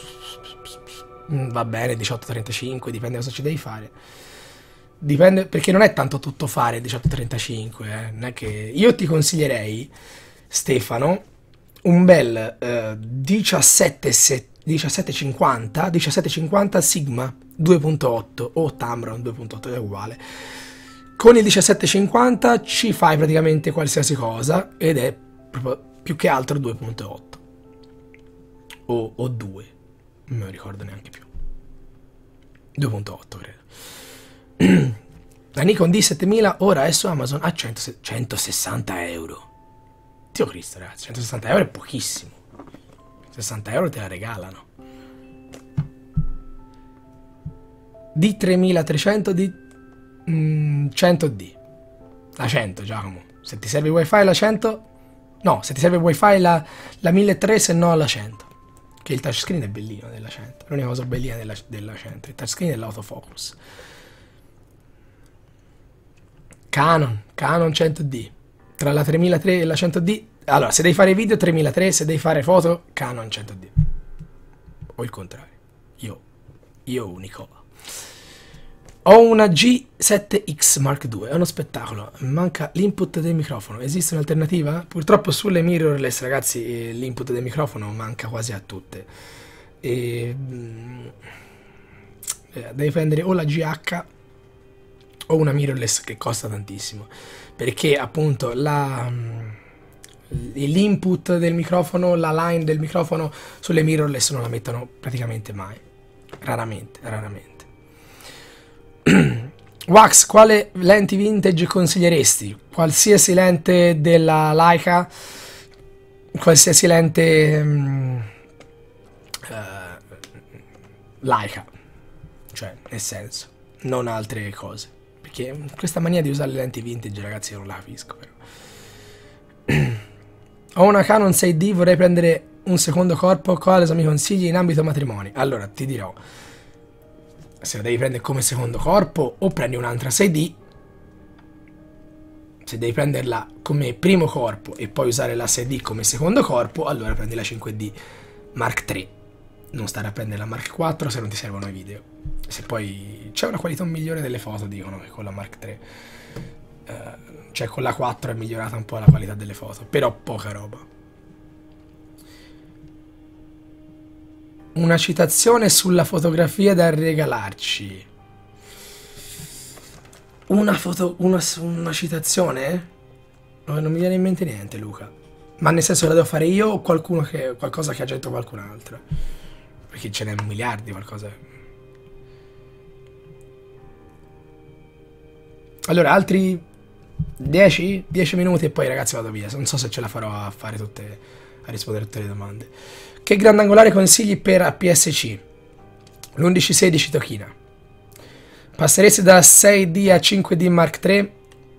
Speaker 1: Va bene, diciotto trentacinque, dipende cosa ci devi fare. Dipende, perché non è tanto tutto fare diciotto trentacinque, eh. Non è che... Io ti consiglierei, Stefano, un bel eh, diciassette cinquanta diciassette cinquanta Sigma due punto otto o Tamron due punto otto, è uguale, Con il diciassette cinquanta ci fai praticamente qualsiasi cosa ed è proprio più che altro due punto otto o, o due, non me lo ricordo neanche più, due punto otto credo. La Nikon D settemila ora è su Amazon a centosessanta euro. Dio Cristo ragazzi, centosessanta euro è pochissimo, sessanta euro te la regalano. D tremilatrecento D Mm, cento D, la cento Giacomo, se ti serve il wifi la cento, no, se ti serve il wifi la, la milletrecento, se no la cento, che il touchscreen è bellino della cento, l'unica cosa bellina della, della cento, il touchscreen è l'autofocus. Canon, Canon cento D, tra la tremilatrecento e la cento D, allora se devi fare video tremilatrecento, se devi fare foto Canon cento D, o il contrario, io, io unico. Ho una G sette X Mark due, è uno spettacolo, manca l'input del microfono, esiste un'alternativa? Purtroppo sulle mirrorless ragazzi l'input del microfono manca quasi a tutte, e, eh, devi prendere o la G H o una mirrorless che costa tantissimo, perché appunto l'input del microfono, la line del microfono sulle mirrorless non la mettono praticamente mai, raramente, raramente. Wax, quale lenti vintage consiglieresti? Qualsiasi lente della Leica, qualsiasi lente um, uh, Leica, cioè nel senso, non altre cose, perché questa mania di usare le lenti vintage ragazzi io non la capisco però. Ho una Canon sei D, vorrei prendere un secondo corpo, quale mi consigli in ambito matrimoni? Allora ti dirò, se la devi prendere come secondo corpo o prendi un'altra sei D, se devi prenderla come primo corpo e poi usare la sei D come secondo corpo, allora prendi la cinque D Mark tre, non stare a prendere la Mark quattro se non ti servono i video, se poi c'è una qualità migliore delle foto dicono che con la Mark tre, uh, cioè con la quattro è migliorata un po' la qualità delle foto, però poca roba. Una citazione sulla fotografia da regalarci. Una foto... Una, una citazione? No, non mi viene in mente niente, Luca. Ma nel senso la devo fare io o qualcuno che... qualcosa che ha detto qualcun altro? Perché ce n'è miliardi qualcosa. Allora, altri... dieci? dieci minuti e poi ragazzi vado via. Non so se ce la farò a fare tutte... a rispondere a tutte le domande. Che grandangolare consigli per A P S C? l'undici sedici Tokina. Passeresti da sei D a cinque D Mark tre?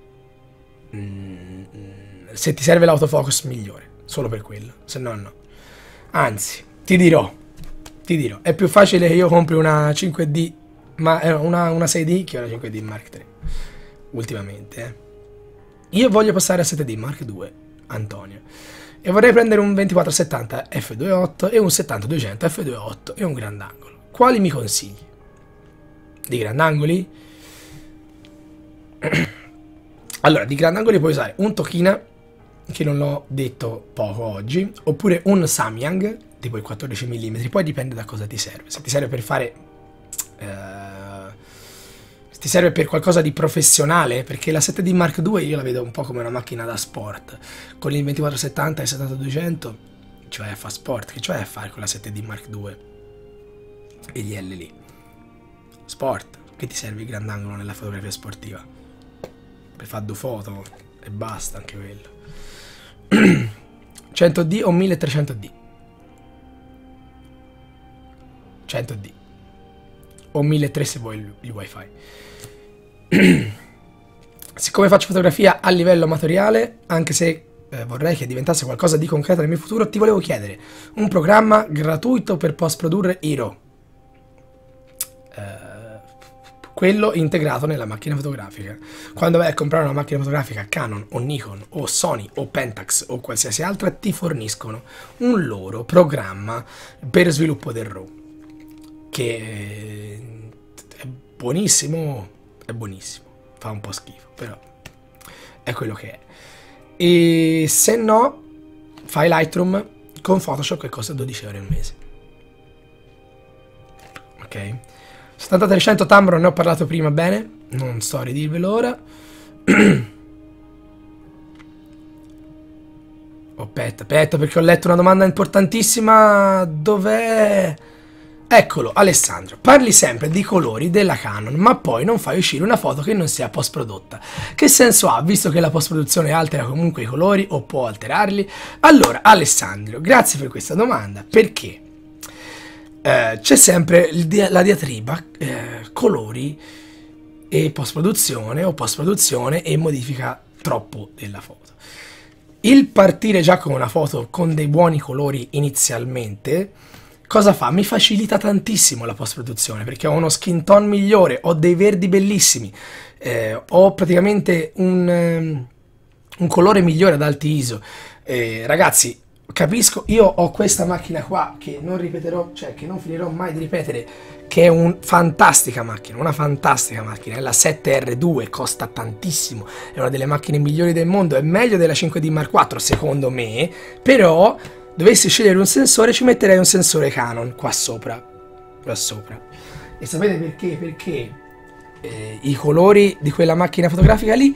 Speaker 1: Mm, se ti serve l'autofocus migliore, solo per quello, se no no. Anzi, ti dirò, ti dirò, è più facile che io compri una cinque D, ma eh, una, una sei D che una cinque D Mark tre, ultimamente. Eh. Io voglio passare a sette D Mark due, Antonio. E vorrei prendere un ventiquattro settanta F due punto otto e un settanta duecento F due punto otto e un grandangolo. Quali mi consigli? Di grandangoli? Allora, di grandangoli puoi usare un Tokina, che non l'ho detto poco oggi, oppure un Samyang, tipo il quattordici millimetri, poi dipende da cosa ti serve. Se ti serve per fare... Eh, ti serve per qualcosa di professionale, perché la sette D Mark due io la vedo un po' come una macchina da sport. Con il ventiquattro settanta e il settanta duecento ci vai a fare sport, che ci vai a fare con la sette D Mark due e gli L lì? Sport, che ti serve il grandangolo nella fotografia sportiva? Per fare due foto e basta, anche quello. cento D o milletrecento D? cento D o milletrecento se vuoi il, il wifi. Siccome faccio fotografia a livello amatoriale, anche se eh, vorrei che diventasse qualcosa di concreto nel mio futuro, ti volevo chiedere un programma gratuito per post produrre Hero, eh, quello integrato nella macchina fotografica. Quando vai a comprare una macchina fotografica Canon o Nikon o Sony o Pentax o qualsiasi altra, ti forniscono un loro programma per sviluppo del RAW, che è buonissimo, è buonissimo, fa un po' schifo, però è quello che è. E se no, fai Lightroom con Photoshop che costa dodici euro al mese. Ok? settantatrecento Tamron, ne ho parlato prima bene, non sto a ridirvelo ora. Oh, aspetta, aspetta, perché ho letto una domanda importantissima. Dov'è? Eccolo, Alessandro. Parli sempre di colori della Canon, ma poi non fai uscire una foto che non sia post-prodotta. Che senso ha, visto che la post-produzione altera comunque i colori o può alterarli? Allora, Alessandro, grazie per questa domanda, perché eh, c'è sempre il dia la diatriba eh, colori e post-produzione o post-produzione e modifica troppo della foto. Il partire già con una foto con dei buoni colori inizialmente, cosa fa? Mi facilita tantissimo la post-produzione, perché ho uno skin tone migliore, ho dei verdi bellissimi, eh, ho praticamente un, um, un colore migliore ad alti I S O. Eh, ragazzi, capisco, io ho questa macchina qua, che non ripeterò, cioè che non finirò mai di ripetere, che è una fantastica macchina, una fantastica macchina, è la sette R due, costa tantissimo, è una delle macchine migliori del mondo, è meglio della cinque D Mark quattro secondo me, però dovessi scegliere un sensore ci metterei un sensore Canon qua sopra, qua sopra. E sapete perché? Perché eh, i colori di quella macchina fotografica lì,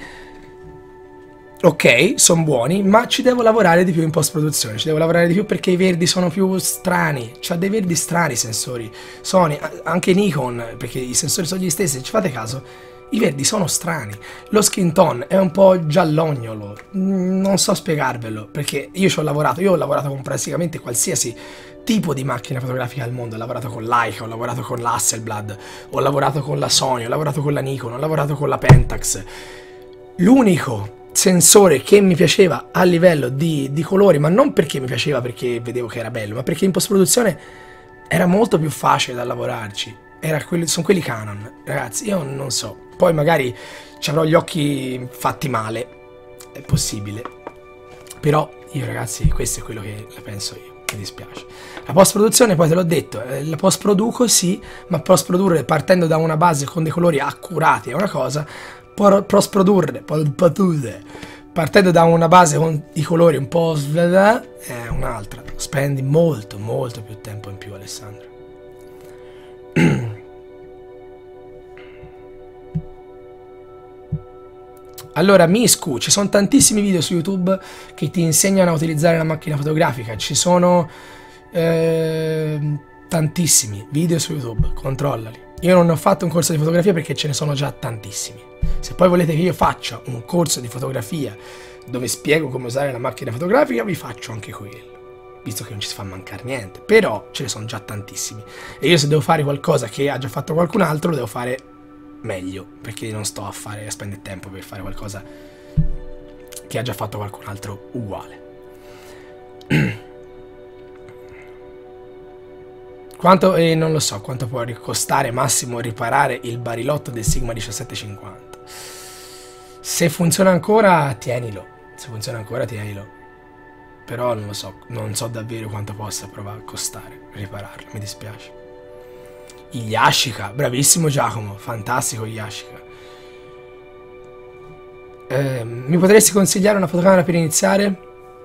Speaker 1: ok, sono buoni, ma ci devo lavorare di più in post-produzione, ci devo lavorare di più perché i verdi sono più strani, c'ha dei verdi strani i sensori, Sony, anche Nikon, perché i sensori sono gli stessi, se ci fate caso, i verdi sono strani, lo skin tone è un po' giallognolo, non so spiegarvelo, perché io ci ho lavorato, io ho lavorato con praticamente qualsiasi tipo di macchina fotografica al mondo, ho lavorato con Leica, ho lavorato con la Hasselblad, ho lavorato con la Sony, ho lavorato con la Nikon, ho lavorato con la Pentax, l'unico sensore che mi piaceva a livello di, di colori, ma non perché mi piaceva perché vedevo che era bello, ma perché in post-produzione era molto più facile da lavorarci. Era quelli, sono quelli Canon, ragazzi, io non so. Poi magari ci avrò gli occhi fatti male, è possibile. Però io, ragazzi, questo è quello che la penso io, mi dispiace. La post-produzione, poi te l'ho detto, la post-produco sì, ma post-produrre partendo da una base con dei colori accurati è una cosa, post-produrre, partendo da una base con i colori un po' è un'altra. Spendi molto, molto più tempo in più, Alessandro. Allora, Miscu, ci sono tantissimi video su YouTube che ti insegnano a utilizzare la macchina fotografica, ci sono eh, tantissimi video su YouTube, controllali. Io non ho fatto un corso di fotografia perché ce ne sono già tantissimi. Se poi volete che io faccia un corso di fotografia dove spiego come usare la macchina fotografica, vi faccio anche quello, visto che non ci si fa mancare niente, però ce ne sono già tantissimi. E io se devo fare qualcosa che ha già fatto qualcun altro, lo devo fare meglio, perché non sto a fare a spendere tempo per fare qualcosa che ha già fatto qualcun altro uguale. Quanto, eh, non lo so, quanto può costare massimo riparare il barilotto del Sigma diciassettecentocinquanta. Se funziona ancora, tienilo. Se funziona ancora, tienilo. Però non lo so, non so davvero quanto possa provare a costare ripararlo, mi dispiace. Il Yashica, bravissimo Giacomo, fantastico il Yashica. Eh, mi potresti consigliare una fotocamera per iniziare?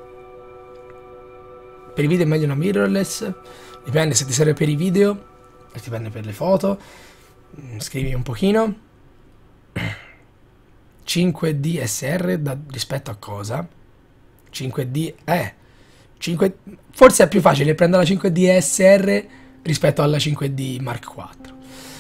Speaker 1: Per i video è meglio una mirrorless? Dipende se ti serve per i video, dipende per le foto. Scrivi un pochino. cinque D S R da, rispetto a cosa? cinque D... Eh... cinque, forse è più facile prendere la cinque D S R rispetto alla cinque D Mark quattro.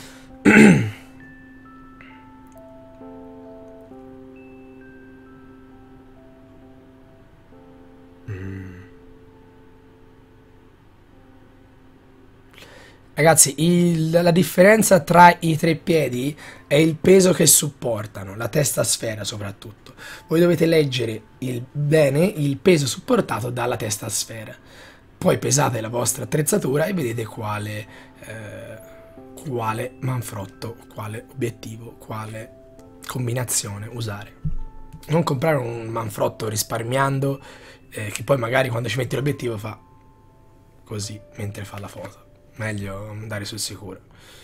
Speaker 1: Ragazzi, il, la differenza tra i tre piedi è il peso che supportano, la testa sfera soprattutto. Voi dovete leggere il, bene il peso supportato dalla testa sfera. Poi pesate la vostra attrezzatura e vedete quale, eh, quale manfrotto, quale obiettivo, quale combinazione usare. Non comprare un manfrotto risparmiando, eh, che poi magari quando ci metti l'obiettivo fa così mentre fa la foto. Meglio andare sul sicuro.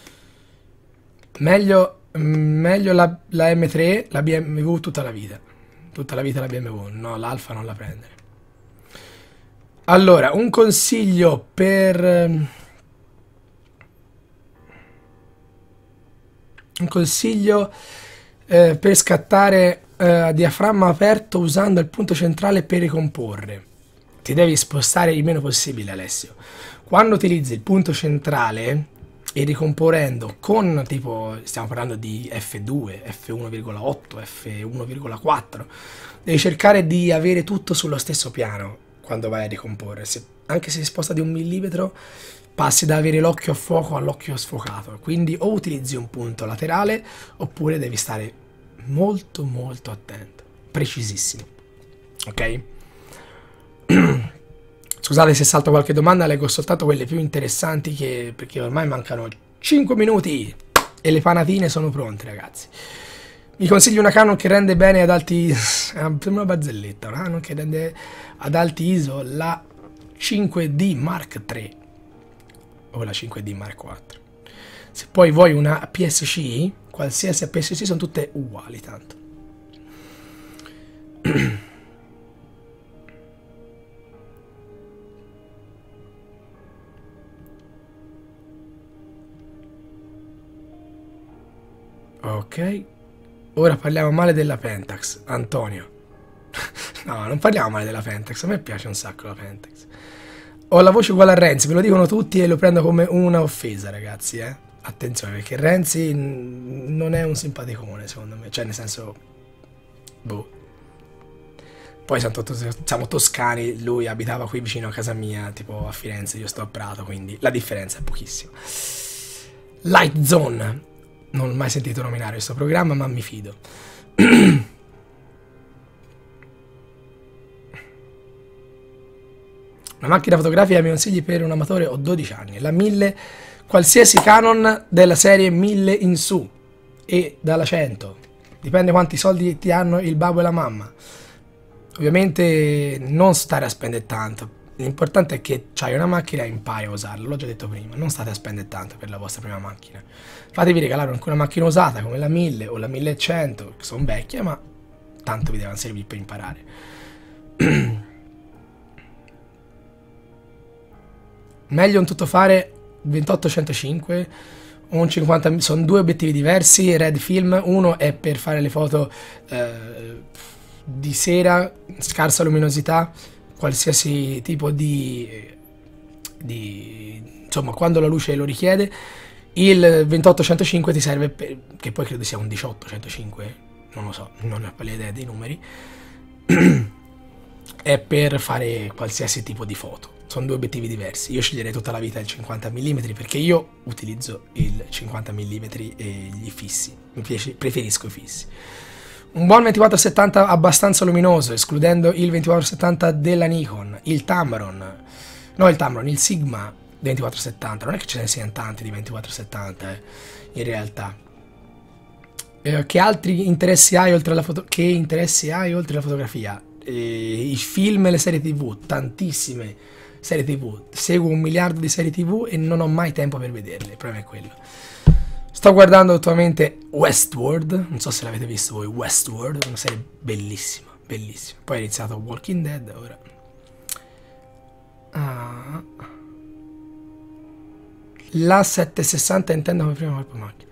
Speaker 1: Meglio, meglio la, la M tre, la B M W tutta la vita. Tutta la vita la B M W, no, l'Alfa non la prendere. Allora, un consiglio per... un consiglio eh, per scattare eh, a diaframma aperto usando il punto centrale per ricomporre. Ti devi spostare il meno possibile, Alessio. Quando utilizzi il punto centrale e ricomponendo con tipo, stiamo parlando di F due, F uno virgola otto, F uno virgola quattro, devi cercare di avere tutto sullo stesso piano quando vai a ricomporre. Se, anche se si sposta di un millimetro, passi da avere l'occhio a fuoco all'occhio sfocato. Quindi o utilizzi un punto laterale oppure devi stare molto molto attento, precisissimo, ok? Scusate se salto qualche domanda, leggo soltanto quelle più interessanti, che, perché ormai mancano cinque minuti e le panatine sono pronte, ragazzi. Mi consiglio una Canon che rende bene ad alti... sembra una barzelletta, una Canon che rende ad alti I S O, la cinque D Mark tre o la cinque D Mark quattro. Se poi vuoi una A P S C, qualsiasi A P S C sono tutte uguali tanto. Ok, ora parliamo male della Pentax, Antonio. No, non parliamo male della Pentax, a me piace un sacco la Pentax. Ho la voce uguale a Renzi, me lo dicono tutti e lo prendo come una offesa, ragazzi, eh. Attenzione, perché Renzi non è un simpaticone, secondo me, cioè nel senso... boh. Poi siamo, to siamo toscani, lui abitava qui vicino a casa mia, tipo a Firenze, io sto a Prato, quindi la differenza è pochissima. Light Zone. Non ho mai sentito nominare questo programma, ma mi fido. Una macchina fotografica mi consigli per un amatore? Ho dodici anni. La mille, qualsiasi Canon della serie mille in su e dalla cento. Dipende quanti soldi ti hanno il babbo e la mamma. Ovviamente non stare a spendere tanto. L'importante è che c'hai una macchina e impari a usarla, l'ho già detto prima, non state a spendere tanto per la vostra prima macchina. Fatevi regalare anche una macchina usata come la mille o la millecento, che sono vecchie, ma tanto vi devono servire per imparare. Meglio un tuttofare ventotto centocinque o un cinquanta, sono due obiettivi diversi, Red Film, uno è per fare le foto eh, di sera, scarsa luminosità, qualsiasi tipo di, di insomma quando la luce lo richiede. Il ventotto centocinque ti serve per, che poi credo sia un diciotto centocinque, non lo so, non ho idea dei numeri, è per fare qualsiasi tipo di foto. Sono due obiettivi diversi. Io sceglierei tutta la vita il cinquanta millimetri perché io utilizzo il cinquanta millimetri e gli fissi, mi piace, preferisco i fissi. Un buon ventiquattro settanta abbastanza luminoso, escludendo il ventiquattro settanta della Nikon, il Tamron, no il Tamron, il Sigma ventiquattro settanta, non è che ce ne siano tanti di ventiquattro settanta, eh, in realtà. Eh, che altri interessi hai oltre alla foto che interessi hai oltre alla fotografia? Eh, I film e le serie tv, tantissime serie tv, seguo un miliardo di serie tv e non ho mai tempo per vederle, il problema è quello. Sto guardando attualmente Westworld, non so se l'avete visto voi, Westworld, una serie bellissima, bellissima. Poi ho iniziato Walking Dead, ora. Ah. La settecentosessanta intendo come prima colpo macchina.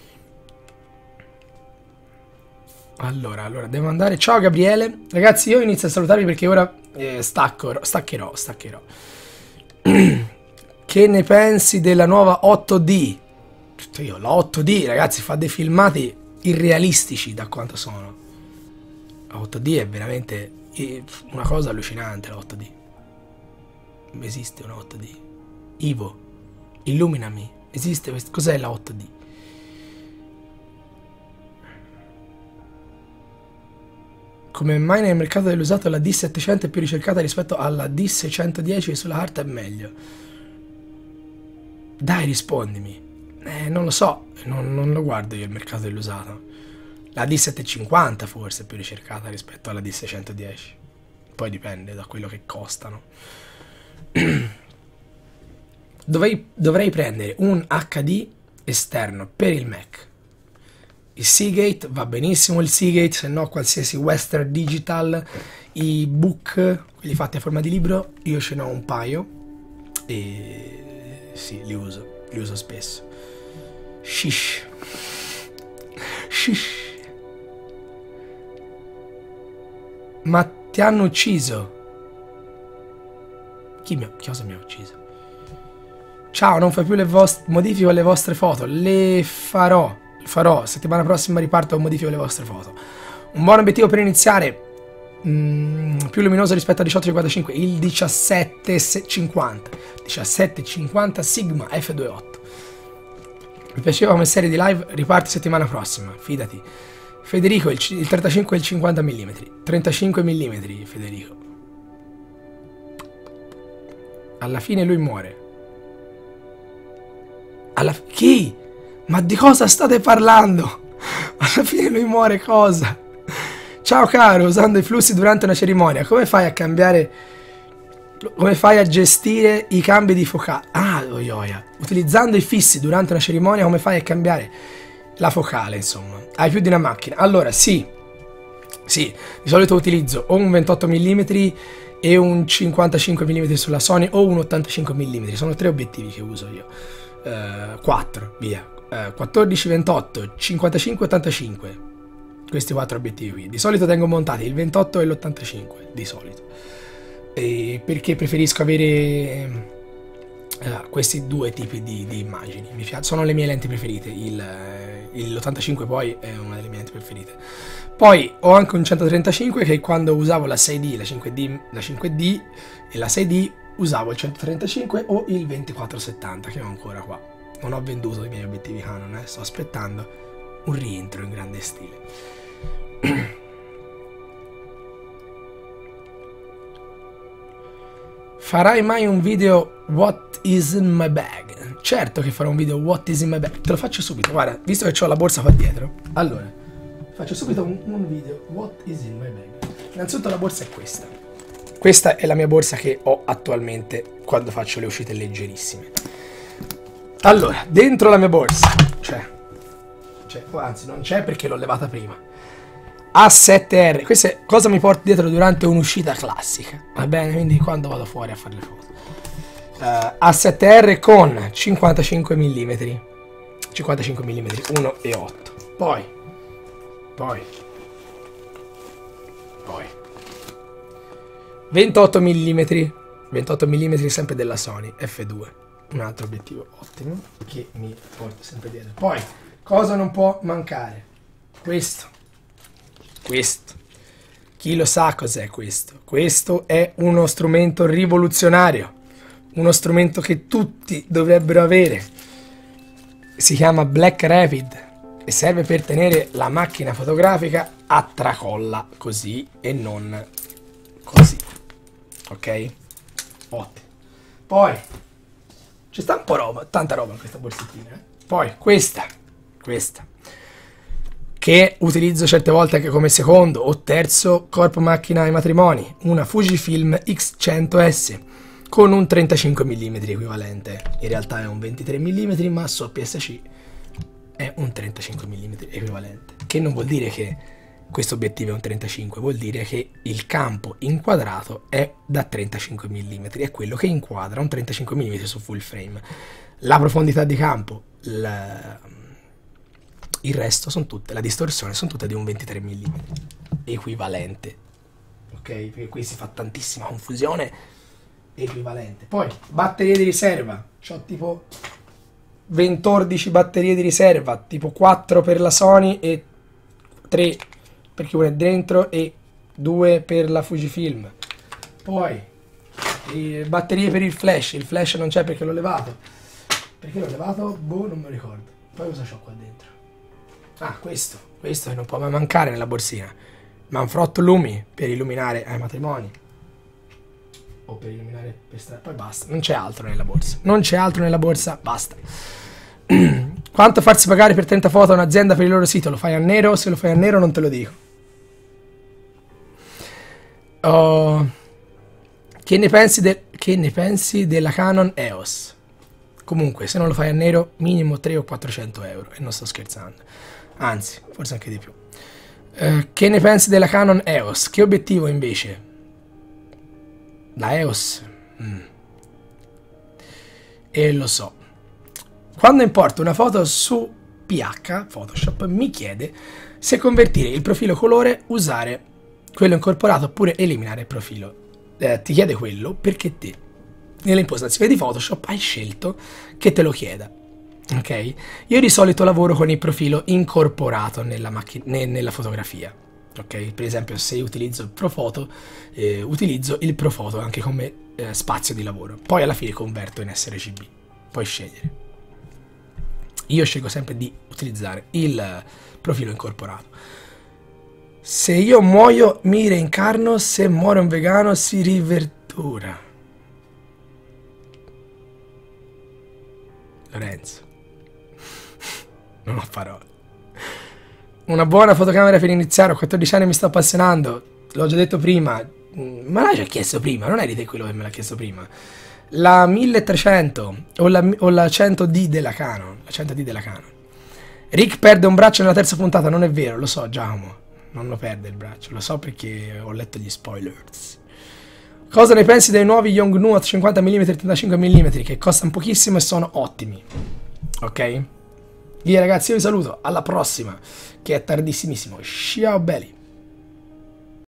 Speaker 1: Allora, allora, devo andare. Ciao Gabriele. Ragazzi, io inizio a salutarvi perché ora eh, stacco, staccherò, staccherò. Che ne pensi della nuova otto D? Io, la otto D, ragazzi, fa dei filmati irrealistici da quanto sono. La otto D è veramente una cosa allucinante, la otto D. Esiste una otto D. Ivo, illuminami. Esiste questo? Cos'è la otto D? Come mai nel mercato dell'usato la D settecento è più ricercata rispetto alla D seicentodieci e sulla carta è meglio? Dai, rispondimi. Eh, non lo so, non, non lo guardo io il mercato dell'usato. La D settecentocinquanta forse è più ricercata rispetto alla D seicentodieci. Poi dipende da quello che costano. Dovrei, dovrei prendere un H D esterno per il Mac. Il Seagate va benissimo, il Seagate, se no qualsiasi Western Digital, i book, quelli fatti a forma di libro, io ce n'ho un paio e sì, li uso, li uso spesso. Shish. Shish. Ma ti hanno ucciso. Chi mi ha... Cosa mi ha ucciso? Ciao, non fai più le vostre... Modifico le vostre foto. Le farò. Le farò. Settimana prossima riparto e modifico le vostre foto. Un buon obiettivo per iniziare. Mm, più luminoso rispetto al diciotto cinquantacinque. Il diciassette cinquanta. diciassette cinquanta Sigma F ventotto. Mi piaceva come serie di live. Riparti settimana prossima. Fidati. Federico, il, il trentacinque e il cinquanta millimetri. trentacinque millimetri, Federico. Alla fine lui muore. Alla f- Chi? Ma di cosa state parlando? Alla fine lui muore cosa? Ciao caro, usando i flussi durante una cerimonia, come fai a cambiare... Come fai a gestire i cambi di focale? Ah, oioia. Utilizzando i fissi durante una cerimonia, come fai a cambiare la focale, insomma? Hai più di una macchina. Allora, sì. Sì, di solito utilizzo o un ventotto millimetri e un cinquantacinque millimetri sulla Sony o un ottantacinque millimetri. Sono tre obiettivi che uso io. Uh, quattro, via. Uh, quattordici, ventotto, cinquantacinque, ottantacinque. Questi quattro obiettivi qui. Di solito tengo montati il ventotto e l'ottantacinque, di solito. E perché preferisco avere uh, questi due tipi di, di immagini. Mi piace, sono le mie lenti preferite. Il, l'ottantacinque poi è una delle mie lenti preferite. Poi ho anche un centotrentacinque che quando usavo la sei D, la cinque D, la cinque D e la sei D usavo il centotrentacinque o il ventiquattro settanta che ho ancora qua. Non ho venduto i miei obiettivi Canon, eh. Sto aspettando un rientro in grande stile. Farai mai un video What is in my bag? Certo che farò un video What is in my bag. Te lo faccio subito, guarda, visto che ho la borsa qua dietro. Allora, faccio subito un, un video What is in my bag. Innanzitutto la borsa è questa. Questa è la mia borsa che ho attualmente quando faccio le uscite leggerissime. Allora, dentro la mia borsa c'è, c'è anzi non c'è perché l'ho levata prima. A sette R, questa è cosa mi porto dietro durante un'uscita classica, va bene? Quindi quando vado fuori a fare le foto. Uh, A sette R con cinquantacinque millimetri, cinquantacinque millimetri, uno e otto. Poi, poi, poi, ventotto millimetri, ventotto millimetri sempre della Sony F due, un altro obiettivo ottimo che mi porto sempre dietro. Poi, cosa non può mancare? Questo. Questo, chi lo sa cos'è questo? Questo è uno strumento rivoluzionario, uno strumento che tutti dovrebbero avere. Si chiama Black Rapid e serve per tenere la macchina fotografica a tracolla, così e non così, ok? Ottimo. Poi, c'è sta un po' roba, tanta roba in questa borsettina, eh? Poi, questa, questa. Che utilizzo certe volte anche come secondo o terzo corpo macchina ai matrimoni, una Fujifilm X cento S con un trentacinque millimetri equivalente, in realtà è un ventitré millimetri ma su A P S C è un trentacinque millimetri equivalente, che non vuol dire che questo obiettivo è un trentacinque, vuol dire che il campo inquadrato è da trentacinque millimetri, è quello che inquadra un trentacinque millimetri su full frame. La profondità di campo, la... il resto sono tutte, la distorsione sono tutte di un ventitré millimetri equivalente, ok? Perché qui si fa tantissima confusione. Equivalente. Poi batterie di riserva, c'ho tipo ventordici batterie di riserva, tipo quattro per la Sony e tre perché una è dentro e due per la Fujifilm. Poi eh, batterie per il flash, il flash non c'è perché l'ho levato. Perché l'ho levato? Boh, non me lo ricordo. Poi cosa c'ho qua dentro? Ah, questo, questo che non può mai mancare nella borsina. Manfrotto Lumi per illuminare ai matrimoni. O per illuminare per strada. Poi basta, non c'è altro nella borsa. Non c'è altro nella borsa, basta. Quanto farsi pagare per trenta foto a un'azienda per il loro sito? Lo fai a nero? Se lo fai a nero non te lo dico. Oh, che ne pensi, de che ne pensi della Canon E O S? Comunque, se non lo fai a nero, minimo trecento o quattrocento euro. E non sto scherzando. Anzi, forse anche di più. Uh, che ne pensi della Canon E O S? Che obiettivo invece? La E O S? Mm. E lo so. Quando importo una foto su P H, Photoshop, mi chiede se convertire il profilo colore, usare quello incorporato oppure eliminare il profilo. Eh, ti chiede quello perché te nelle impostazioni di Photoshop hai scelto che te lo chieda. Ok? Io di solito lavoro con il profilo incorporato nella, ne nella fotografia. Ok? Per esempio, se io utilizzo il Profoto, eh, utilizzo il Profoto anche come eh, spazio di lavoro. Poi alla fine converto in S R G B. Puoi scegliere. Io scelgo sempre di utilizzare il profilo incorporato. Se io muoio mi reincarno, se muore un vegano si riverdura. Lorenzo. Non ho parole. Una buona fotocamera per iniziare, ho quattordici anni e mi sto appassionando. L'ho già detto prima. Ma l'hai già chiesto prima, non eri te quello che me l'ha chiesto prima. La milletrecento o la, o la cento D della Canon. La cento D della Canon. Rick perde un braccio nella terza puntata, non è vero, lo so, Giacomo. Non lo perde il braccio, lo so perché ho letto gli spoilers. Cosa ne pensi dei nuovi Yongnuo a cinquanta millimetri e trentacinque millimetri che costano pochissimo e sono ottimi? Ok? Via ragazzi, io vi saluto, alla prossima, che è tardissimissimo. Ciao belli!